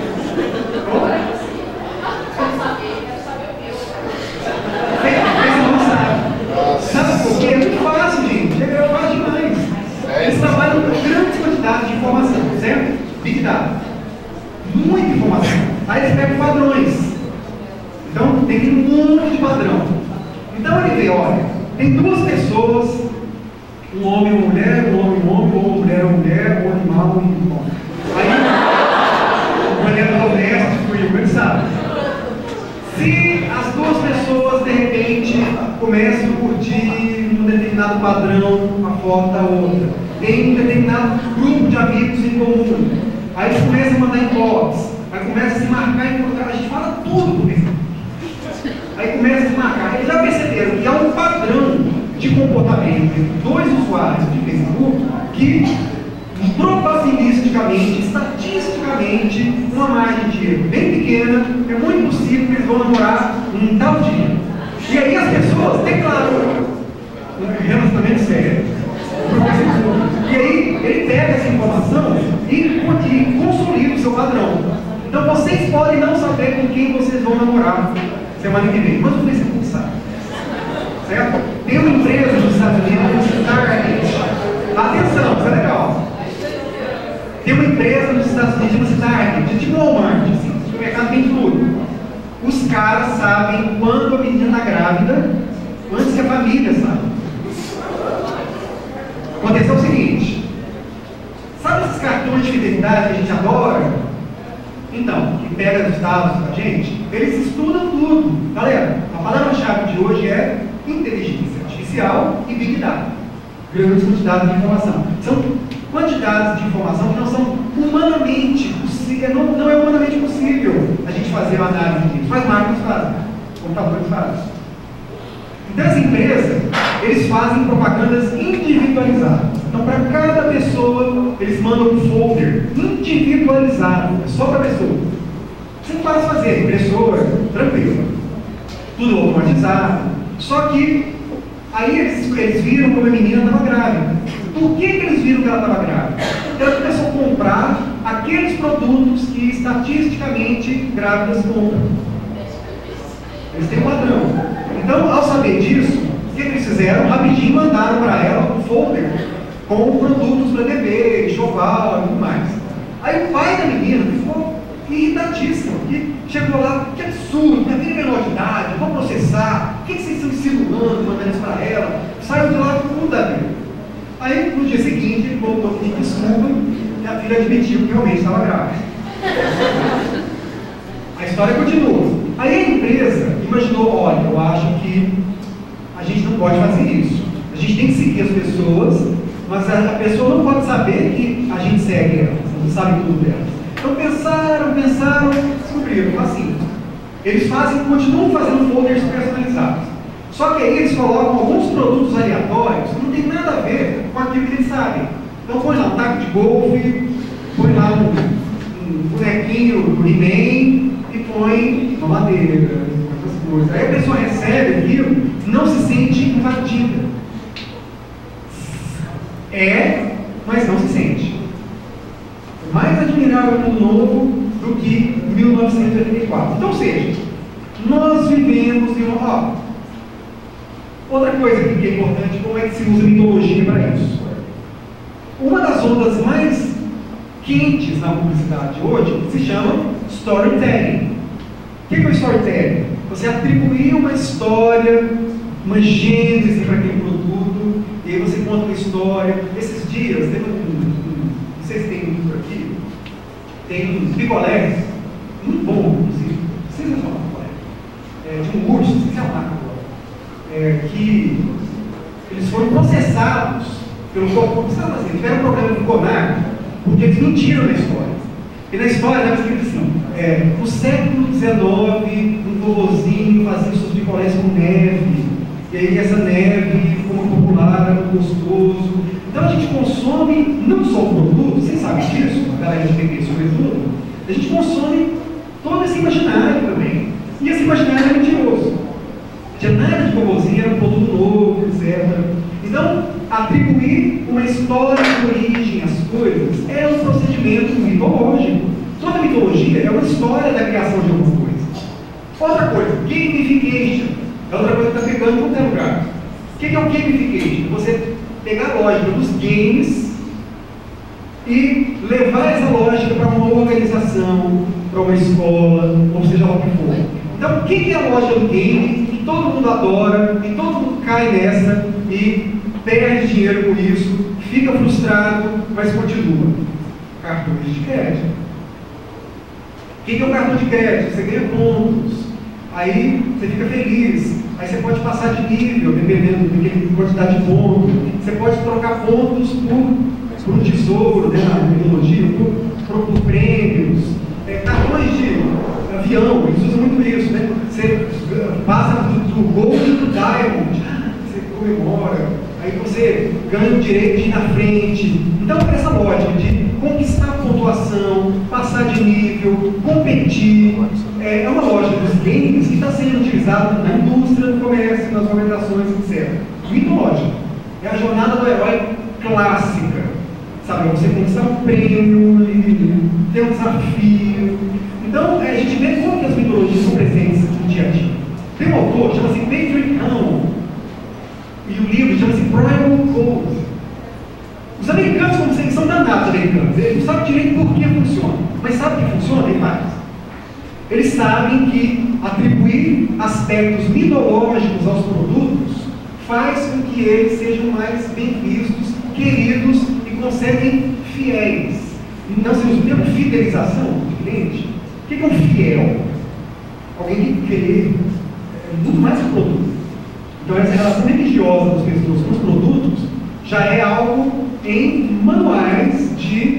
[SPEAKER 4] Sabe por quê? É muito fácil, gente. É fácil demais. Eles trabalham com grandes quantidades de informação, certo? Big Data. Muita informação. Aí eles pegam padrões. Então, tem um monte de padrão. Então ele vê, olha, tem duas pessoas, um homem e uma mulher, um homem e um homem, ou uma mulher e uma mulher, um animal e um homem. Aí, o olhando honesto, ele sabe. Se as duas pessoas, de repente, começam a curtir um determinado padrão, uma foto da outra, tem um determinado grupo de amigos em comum, aí eles começam a mandar inbox, aí começa a se marcar e encontrar, a gente fala tudo por isso. Aí começa a se marcar. Eles já perceberam que há um padrão de comportamento entre dois usuários de Facebook que probabilisticamente, estatisticamente, uma margem de erro bem pequena, é muito possível que eles vão namorar um tal dia. E aí as pessoas declaram um relacionamento sério no Facebook. E aí ele pega essa informação e consolida o seu padrão. Então vocês podem não saber com quem vocês vão namorar semana que vem, mas o Facebook sabe. Certo? Tem uma empresa nos Estados Unidos, Target. Atenção, isso é legal. Tem uma empresa nos Estados Unidos, chama-se Target, tipo Walmart, assim, o supermercado tem tudo. os caras sabem quando a menina está grávida, antes que a família sabe. Aconteceu o seguinte: sabe esses cartões de fidelidade que a gente adora? Então, que pega os dados da gente, eles estudam tudo. Galera, a palavra-chave de hoje é inteligência artificial e Big Data. Grandes quantidades de informação. São quantidades de informação que não são humanamente possíveis, não é humanamente possível a gente fazer uma análise disso. Mas máquinas fazem, computadores fazem. Então, as empresas, eles fazem propagandas individualizadas. Então, para cada pessoa, eles mandam um folder individualizado, só para a pessoa. Você não faz fazer, impressora, tranquilo. Tudo automatizado. Só que, aí eles viram como a menina estava grávida. Por que eles viram que ela estava grávida? Ela começou a comprar aqueles produtos que estatisticamente grávidas compram. Eles têm um padrão. Então, ao saber disso, o que eles fizeram? Rapidinho mandaram para ela um folder com produtos para bebê, enxoval e tudo mais. Aí o pai da menina ficou irritadíssimo, que chegou lá, que absurdo, minha filha é menor de idade, vou processar, o que vocês estão insinuando, mandando isso para ela? Saiu de lá com tudo da vida. Aí no dia seguinte ele voltou a pedir desculpa e a filha admitiu que realmente estava grávida. A história continua. Aí a empresa imaginou, olha, eu acho que a gente não pode fazer isso. A gente tem que seguir as pessoas, mas a pessoa não pode saber que a gente segue elas, não sabe tudo delas. Então pensaram, descobriram, assim. Eles continuam fazendo folders personalizados. Só que aí eles colocam alguns produtos aleatórios que não tem nada a ver com aquilo que eles sabem. Então põe lá um taco de golfe, põe lá um bonequinho do He-Man e põe uma madeira, essas coisas. Aí a pessoa recebe aquilo, não se sente invadida. Mas não se sente. É mais admirável mundo novo do que 1984. Então, ou seja, nós vivemos em uma... outra coisa que é importante, como é que se usa mitologia para isso? Uma das ondas mais quentes na publicidade hoje se chama storytelling. O que é o storytelling? Você atribuir uma história, uma gênese para aquele produto, e aí você conta uma história. Esses dias, teve não sei se tem um livro aqui, tem um picolé, muito bom, inclusive, vocês vão falar picolé, de um urso, não sei se é uma marca agora, que eles foram processados pelo corpo, assim, tiveram um problema com o CONAR, porque eles mentiram na história. E na história estava escrito assim, no século XIX, um vovozinho fazia seus picolés com neve, e aí essa neve ficou muito popular, era muito gostoso. Então a gente consome não só o produto, vocês sabem disso, a galera de TV sobretudo, a gente consome todo esse imaginário também. E esse imaginário é mentiroso. Não tinha nada de vovozinho, era um produto novo, etc. Então, atribuir uma história de origem às coisas é um procedimento mitológico. Toda mitologia é uma história da criação de alguma coisa. Outra coisa, gamification. É outra coisa que está pegando em qualquer lugar. O que é o gamification? Você pegar a lógica dos games e levar essa lógica para uma organização, para uma escola, ou seja lá o que for. Então, o que é a lógica do game que todo mundo adora, e todo mundo cai nessa e perde dinheiro por isso, fica frustrado, mas continua? Cartões de crédito. O que é o cartão de crédito? Você ganha pontos, aí você fica feliz, aí você pode passar de nível, dependendo da quantidade de pontos, você pode trocar pontos por um tesouro, né, na metodologia, por prêmios, cartões de avião, eles usam muito isso, né? Você passa do Gold para o Diamond, você comemora, aí você ganha o direito de ir na frente. Então, essa lógica de conquistar pontuação, passar de nível, competir, é uma lógica dos games que está sendo utilizada na indústria, no comércio, nas organizações, etc. Mitológica. É a jornada do herói clássica. Sabe, você conquistar um prêmio, ter um desafio. Então, a gente vê como que as mitologias são presentes no dia a dia. Tem um autor, chama-se Patrick Hahn, e o livro chama-se Primal Code. Os americanos, como vocês são danados americanos, eles não sabem direito por que funciona, mas sabem que funciona, ele faz. Eles sabem que atribuir aspectos mitológicos aos produtos faz com que eles sejam mais bem vistos, queridos e conseguem fiéis. Então, se usa o termo fidelização do cliente. O que é um fiel? Alguém que quer muito mais que o produto. Então, essa relação religiosa das pessoas com os produtos já é algo em manuais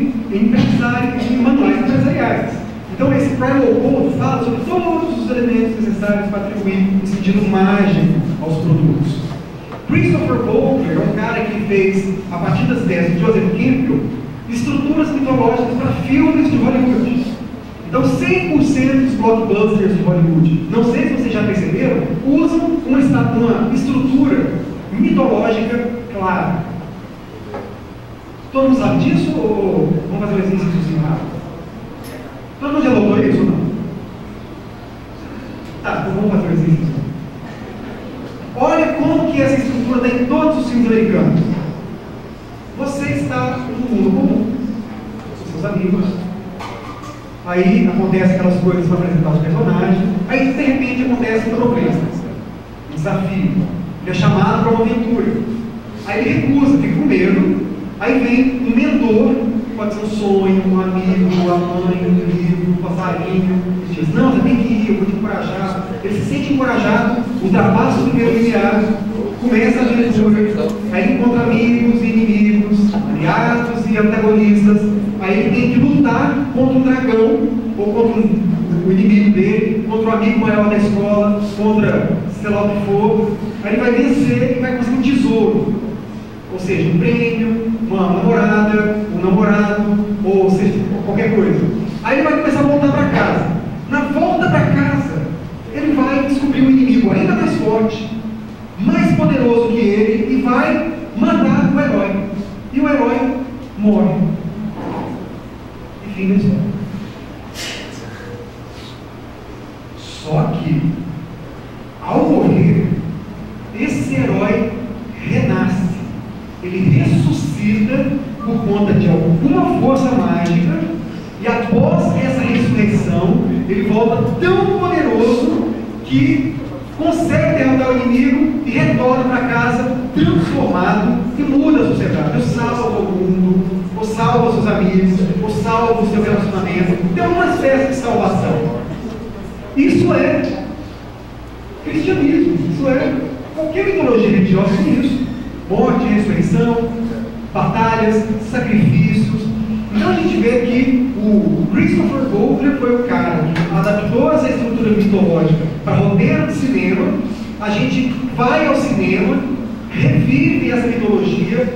[SPEAKER 4] empresariais. Então, esse Primal Code fala sobre todos os elementos necessários para atribuir um sentido mágico aos produtos. Christopher Bolger é um cara que fez, a partir das ideias de Joseph Campbell, estruturas mitológicas para filmes de Hollywood. Então, 100% dos blockbusters de Hollywood, não sei se vocês já perceberam, usam uma estrutura mitológica clara. Todo mundo sabe disso ou vamos fazer um exercício rápido? Todo mundo já notou isso ou não? Tá, então vamos fazer um exercício. Olha como que essa estrutura está em todos os filmes americanos. Você está no mundo comum, com seus amigos. Aí acontecem aquelas coisas para apresentar os personagens. Aí de repente acontece um problema, um desafio. Ele é chamado para uma aventura. Aí ele recusa, fica com medo. Aí vem um mentor, pode ser um sonho, um amigo, a mãe, um livro, um passarinho. Ele diz: não, você tem que ir, eu vou te encorajar. Ele se sente encorajado, ultrapassa o primeiro limiar, começa a aventura. Aí ele encontra amigos e inimigos, aliados e antagonistas. Aí ele tem que lutar contra um dragão, ou contra o inimigo dele, contra um amigo maior da escola, contra sei lá o que for. Aí ele vai vencer e vai conseguir um tesouro, ou seja, um prêmio, uma namorada, um namorado, ou seja, qualquer coisa. Aí ele vai começar a voltar para casa. Na volta para casa, ele vai descobrir um inimigo ainda mais forte, mais poderoso que ele, e vai matar o herói. E o herói morre. Fim da história. Só que, ao morrer, esse herói renasce. Ele ressuscita por conta de alguma força mágica, e após essa ressurreição, ele volta tão poderoso que consegue derrotar o inimigo e retorna para casa transformado e muda a sociedade. Ou salva o mundo, ou salva seus amigos, ou salva o seu relacionamento. Tem uma espécie de salvação. Isso é cristianismo. Isso é qualquer mitologia religiosa tem isso. Morte, ressurreição, batalhas, sacrifícios. Então a gente vê que o Christopher Bolger foi o cara que adaptou essa estrutura mitológica para roteiro de cinema. A gente vai ao cinema, revive essa mitologia,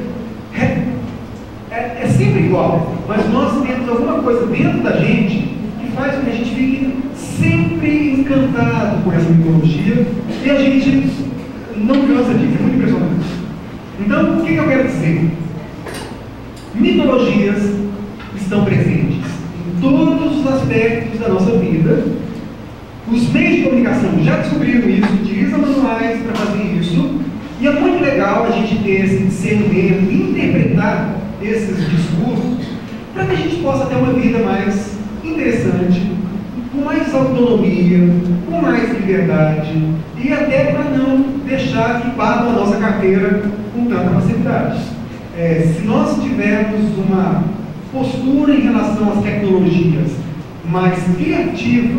[SPEAKER 4] é sempre igual, mas nós temos alguma coisa dentro da gente que faz com que a gente fique sempre encantado por essa mitologia, e a gente não cansa disso, é muito impressionante. Então, o que eu quero dizer? Mitologias estão presentes em todos os aspectos da nossa vida. Os meios de comunicação já descobriram isso, utilizam manuais para fazer isso, e é muito legal a gente ter esse discernimento e interpretar esses discursos para que a gente possa ter uma vida mais interessante, com mais autonomia, com mais liberdade, e até para não deixar que batam a nossa carteira com tanta facilidade. Se nós tivermos uma postura em relação às tecnologias mais criativa,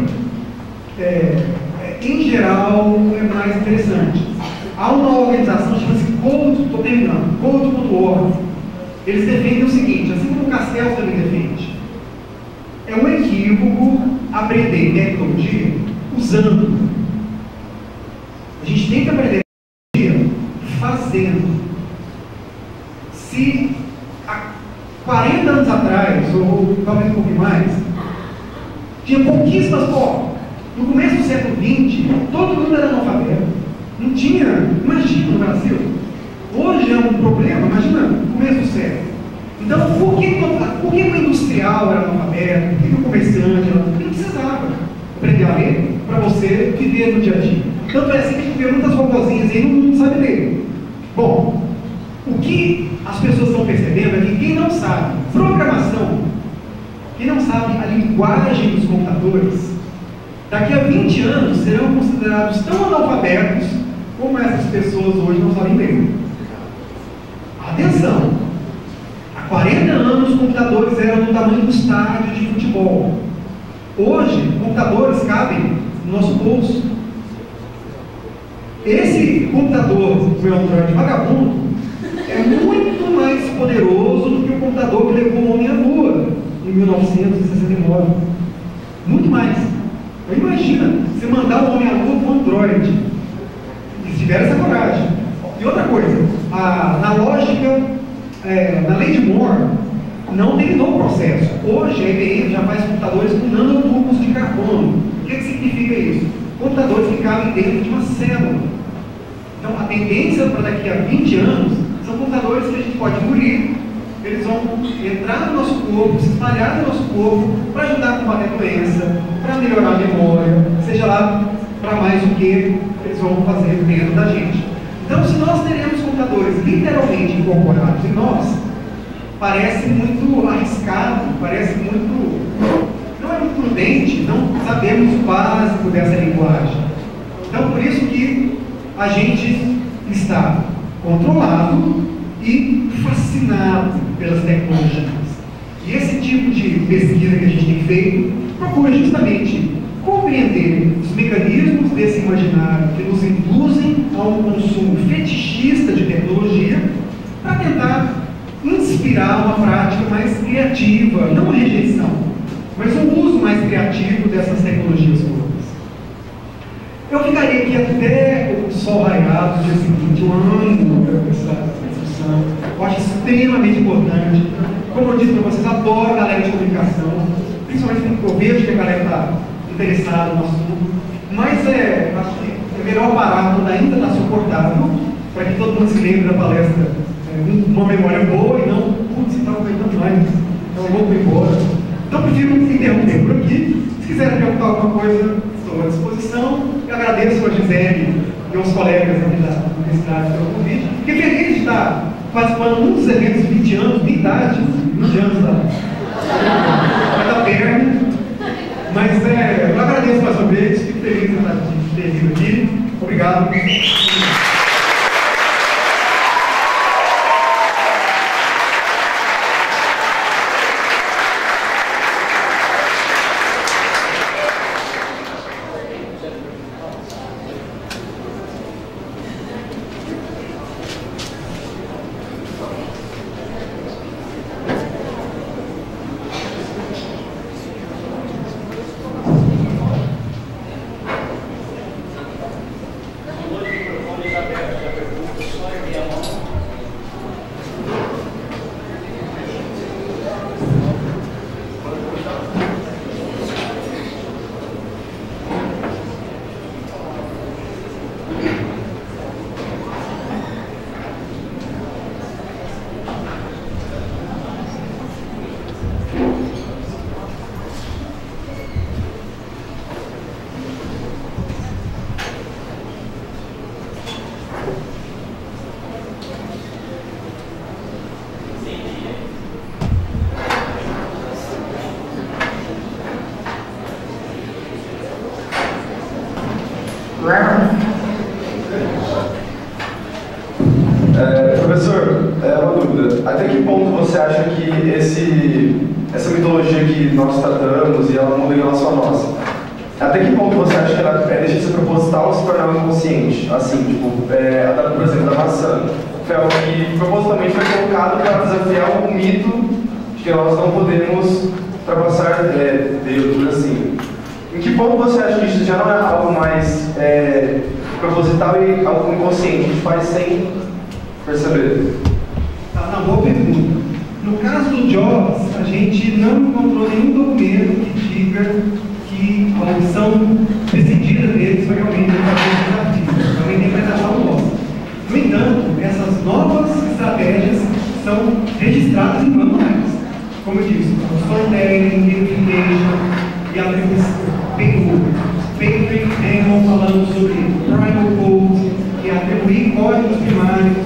[SPEAKER 4] em geral é mais interessante. Há uma organização chama-se Code.org. Eles defendem o seguinte, assim como o Castells também defende: é um equívoco aprender tecnologia usando. A gente tem que aprender tecnologia fazendo. Se há 40 anos atrás, ou talvez um pouquinho mais, tinha pouquíssimas formas. No começo do século XX, todo mundo era analfabeto. Não tinha, imagina no Brasil. Hoje é um problema, imagina no começo do século. Então, por que o industrial era analfabeto? Por que o comerciante era? Porque não precisava aprender a ler para você viver no dia a dia. Tanto é assim que a gente vê muitas robozinhas aí, não sabe ler. Bom, o que as pessoas estão percebendo é que quem não sabe programação, quem não sabe a linguagem dos computadores, daqui a 20 anos serão considerados tão analfabetos como essas pessoas hoje não sabem ler. Atenção! Há 40 anos os computadores eram do tamanho do estádio de futebol. Hoje, computadores cabem no nosso bolso. Esse computador, o meu Android vagabundo, é muito mais poderoso do que o computador que levou o homem à Lua em 1969. Muito mais. Então, imagina, você mandar o homem à Lua com o Android. E se tiver essa coragem. E outra coisa, na lógica, na lei de Moore, não terminou o processo. Hoje a IBM já faz computadores com nanotubos de carbono. O que significa isso? Computadores que cabem dentro de uma célula. Então a tendência para daqui a 20 anos são computadores que a gente pode engolir, eles vão entrar no nosso corpo, se espalhar no nosso corpo para ajudar a combater a doença, para melhorar a memória, seja lá para mais o que eles vão fazer dentro da gente. Então, se nós teremos computadores literalmente incorporados em nós, parece muito arriscado, parece muito... não é muito prudente, não sabemos o básico dessa linguagem. Então, por isso que a gente está controlado e fascinado pelas tecnologias. E esse tipo de pesquisa que a gente tem feito procura justamente compreender os mecanismos desse imaginário que nos induzem a um consumo fetichista de tecnologia para tentar inspirar uma prática mais criativa, não rejeição, mas um uso mais criativo dessas tecnologias todas. Eu ficaria aqui até o sol raiar do dia seguinte, eu amo essa discussão, eu acho extremamente importante. Como eu disse para vocês, adoro a galera de comunicação, principalmente porque eu vejo que a galera está interessada no assunto, mas acho que é melhor parar quando ainda está suportável, para que todo mundo se lembre da palestra com uma memória boa e não, putz, estava aguentando mais, então eu vou embora. Então prefiro interromper por aqui. Se quiserem perguntar alguma coisa, estou à disposição. Eu agradeço a Gisele e aos colegas aqui da Universidade pelo convite. Fiquei feliz de estar participando de um dos eventos de 20 anos, minha idade, 20 anos da perna. Mas eu agradeço mais uma vez, fico feliz de ter vindo aqui. Obrigado.
[SPEAKER 5] Professor, uma dúvida. Até que ponto você acha que essa mitologia que nós tratamos e ela muda em relação a nós? Até que ponto você acha que ela deixa de ser proposital ou se tornar inconsciente? Assim, tipo, por exemplo, da maçã. Foi algo que propositalmente foi colocado para desafiar o mito de que nós não podemos ultrapassar Deus, assim. Em que ponto você acha que isso já não é algo mais proposital e algo inconsciente? A gente faz sem perceber.
[SPEAKER 4] Tá, boa pergunta. No caso do Jobs, a gente não encontrou nenhum documento que diga que a opção decidida deles foi realmente fazer o desafio. É uma interpretação nossa. No entanto, essas novas estratégias são registradas em manuais. Como eu disse, storytelling, gamification e atribuição. Patrick Hamel falando sobre primal code, que é atribuir códigos primários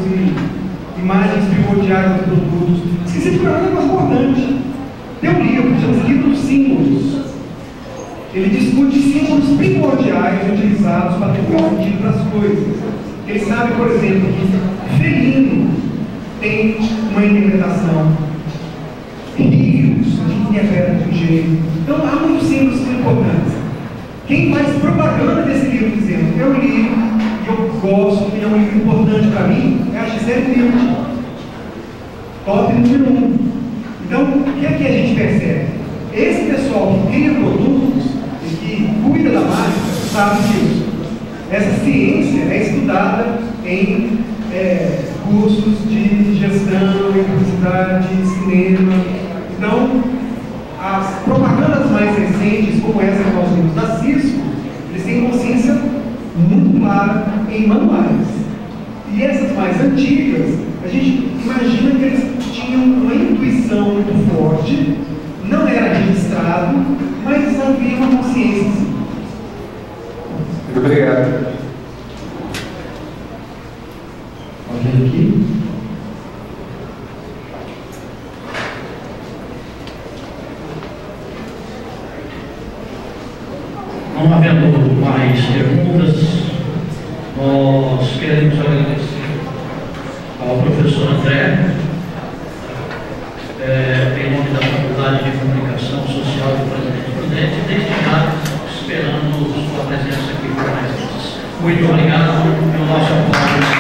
[SPEAKER 4] e imagens primordiais aos produtos. Esqueci de falar um negócio importante. Tem um livro que chama Livro dos Símbolos. ele discute símbolos primordiais utilizados para atribuir sentido para as coisas. Ele sabe, por exemplo, que felino tem uma interpretação, rios a gente interpreta de um jeito. Então há muitos símbolos que são importantes. Quem faz propaganda desse livro dizendo eu li, eu gosto, e é um livro importante para mim, é a Gisele Bündchen, top número 1. Então, o que é que a gente percebe? Esse pessoal que cria produtos e que cuida da marca sabe disso. Essa ciência é estudada em cursos de gestão, em publicidade, cinema. Então, as propagandas mais recentes, como essa que nós vimos da Cisco, eles têm consciência muito clara em manuais. E essas mais antigas, a gente imagina que eles tinham uma intuição muito forte, não era registrado, mas havia uma consciência.
[SPEAKER 5] Muito obrigado.
[SPEAKER 4] Alguém aqui?
[SPEAKER 1] Não havendo mais perguntas, nós queremos agradecer ao professor André, em nome da Faculdade de Comunicação Social do Presidente Prudente, e desde já esperando sua presença aqui com nós. Muito obrigado pelo nosso apoio.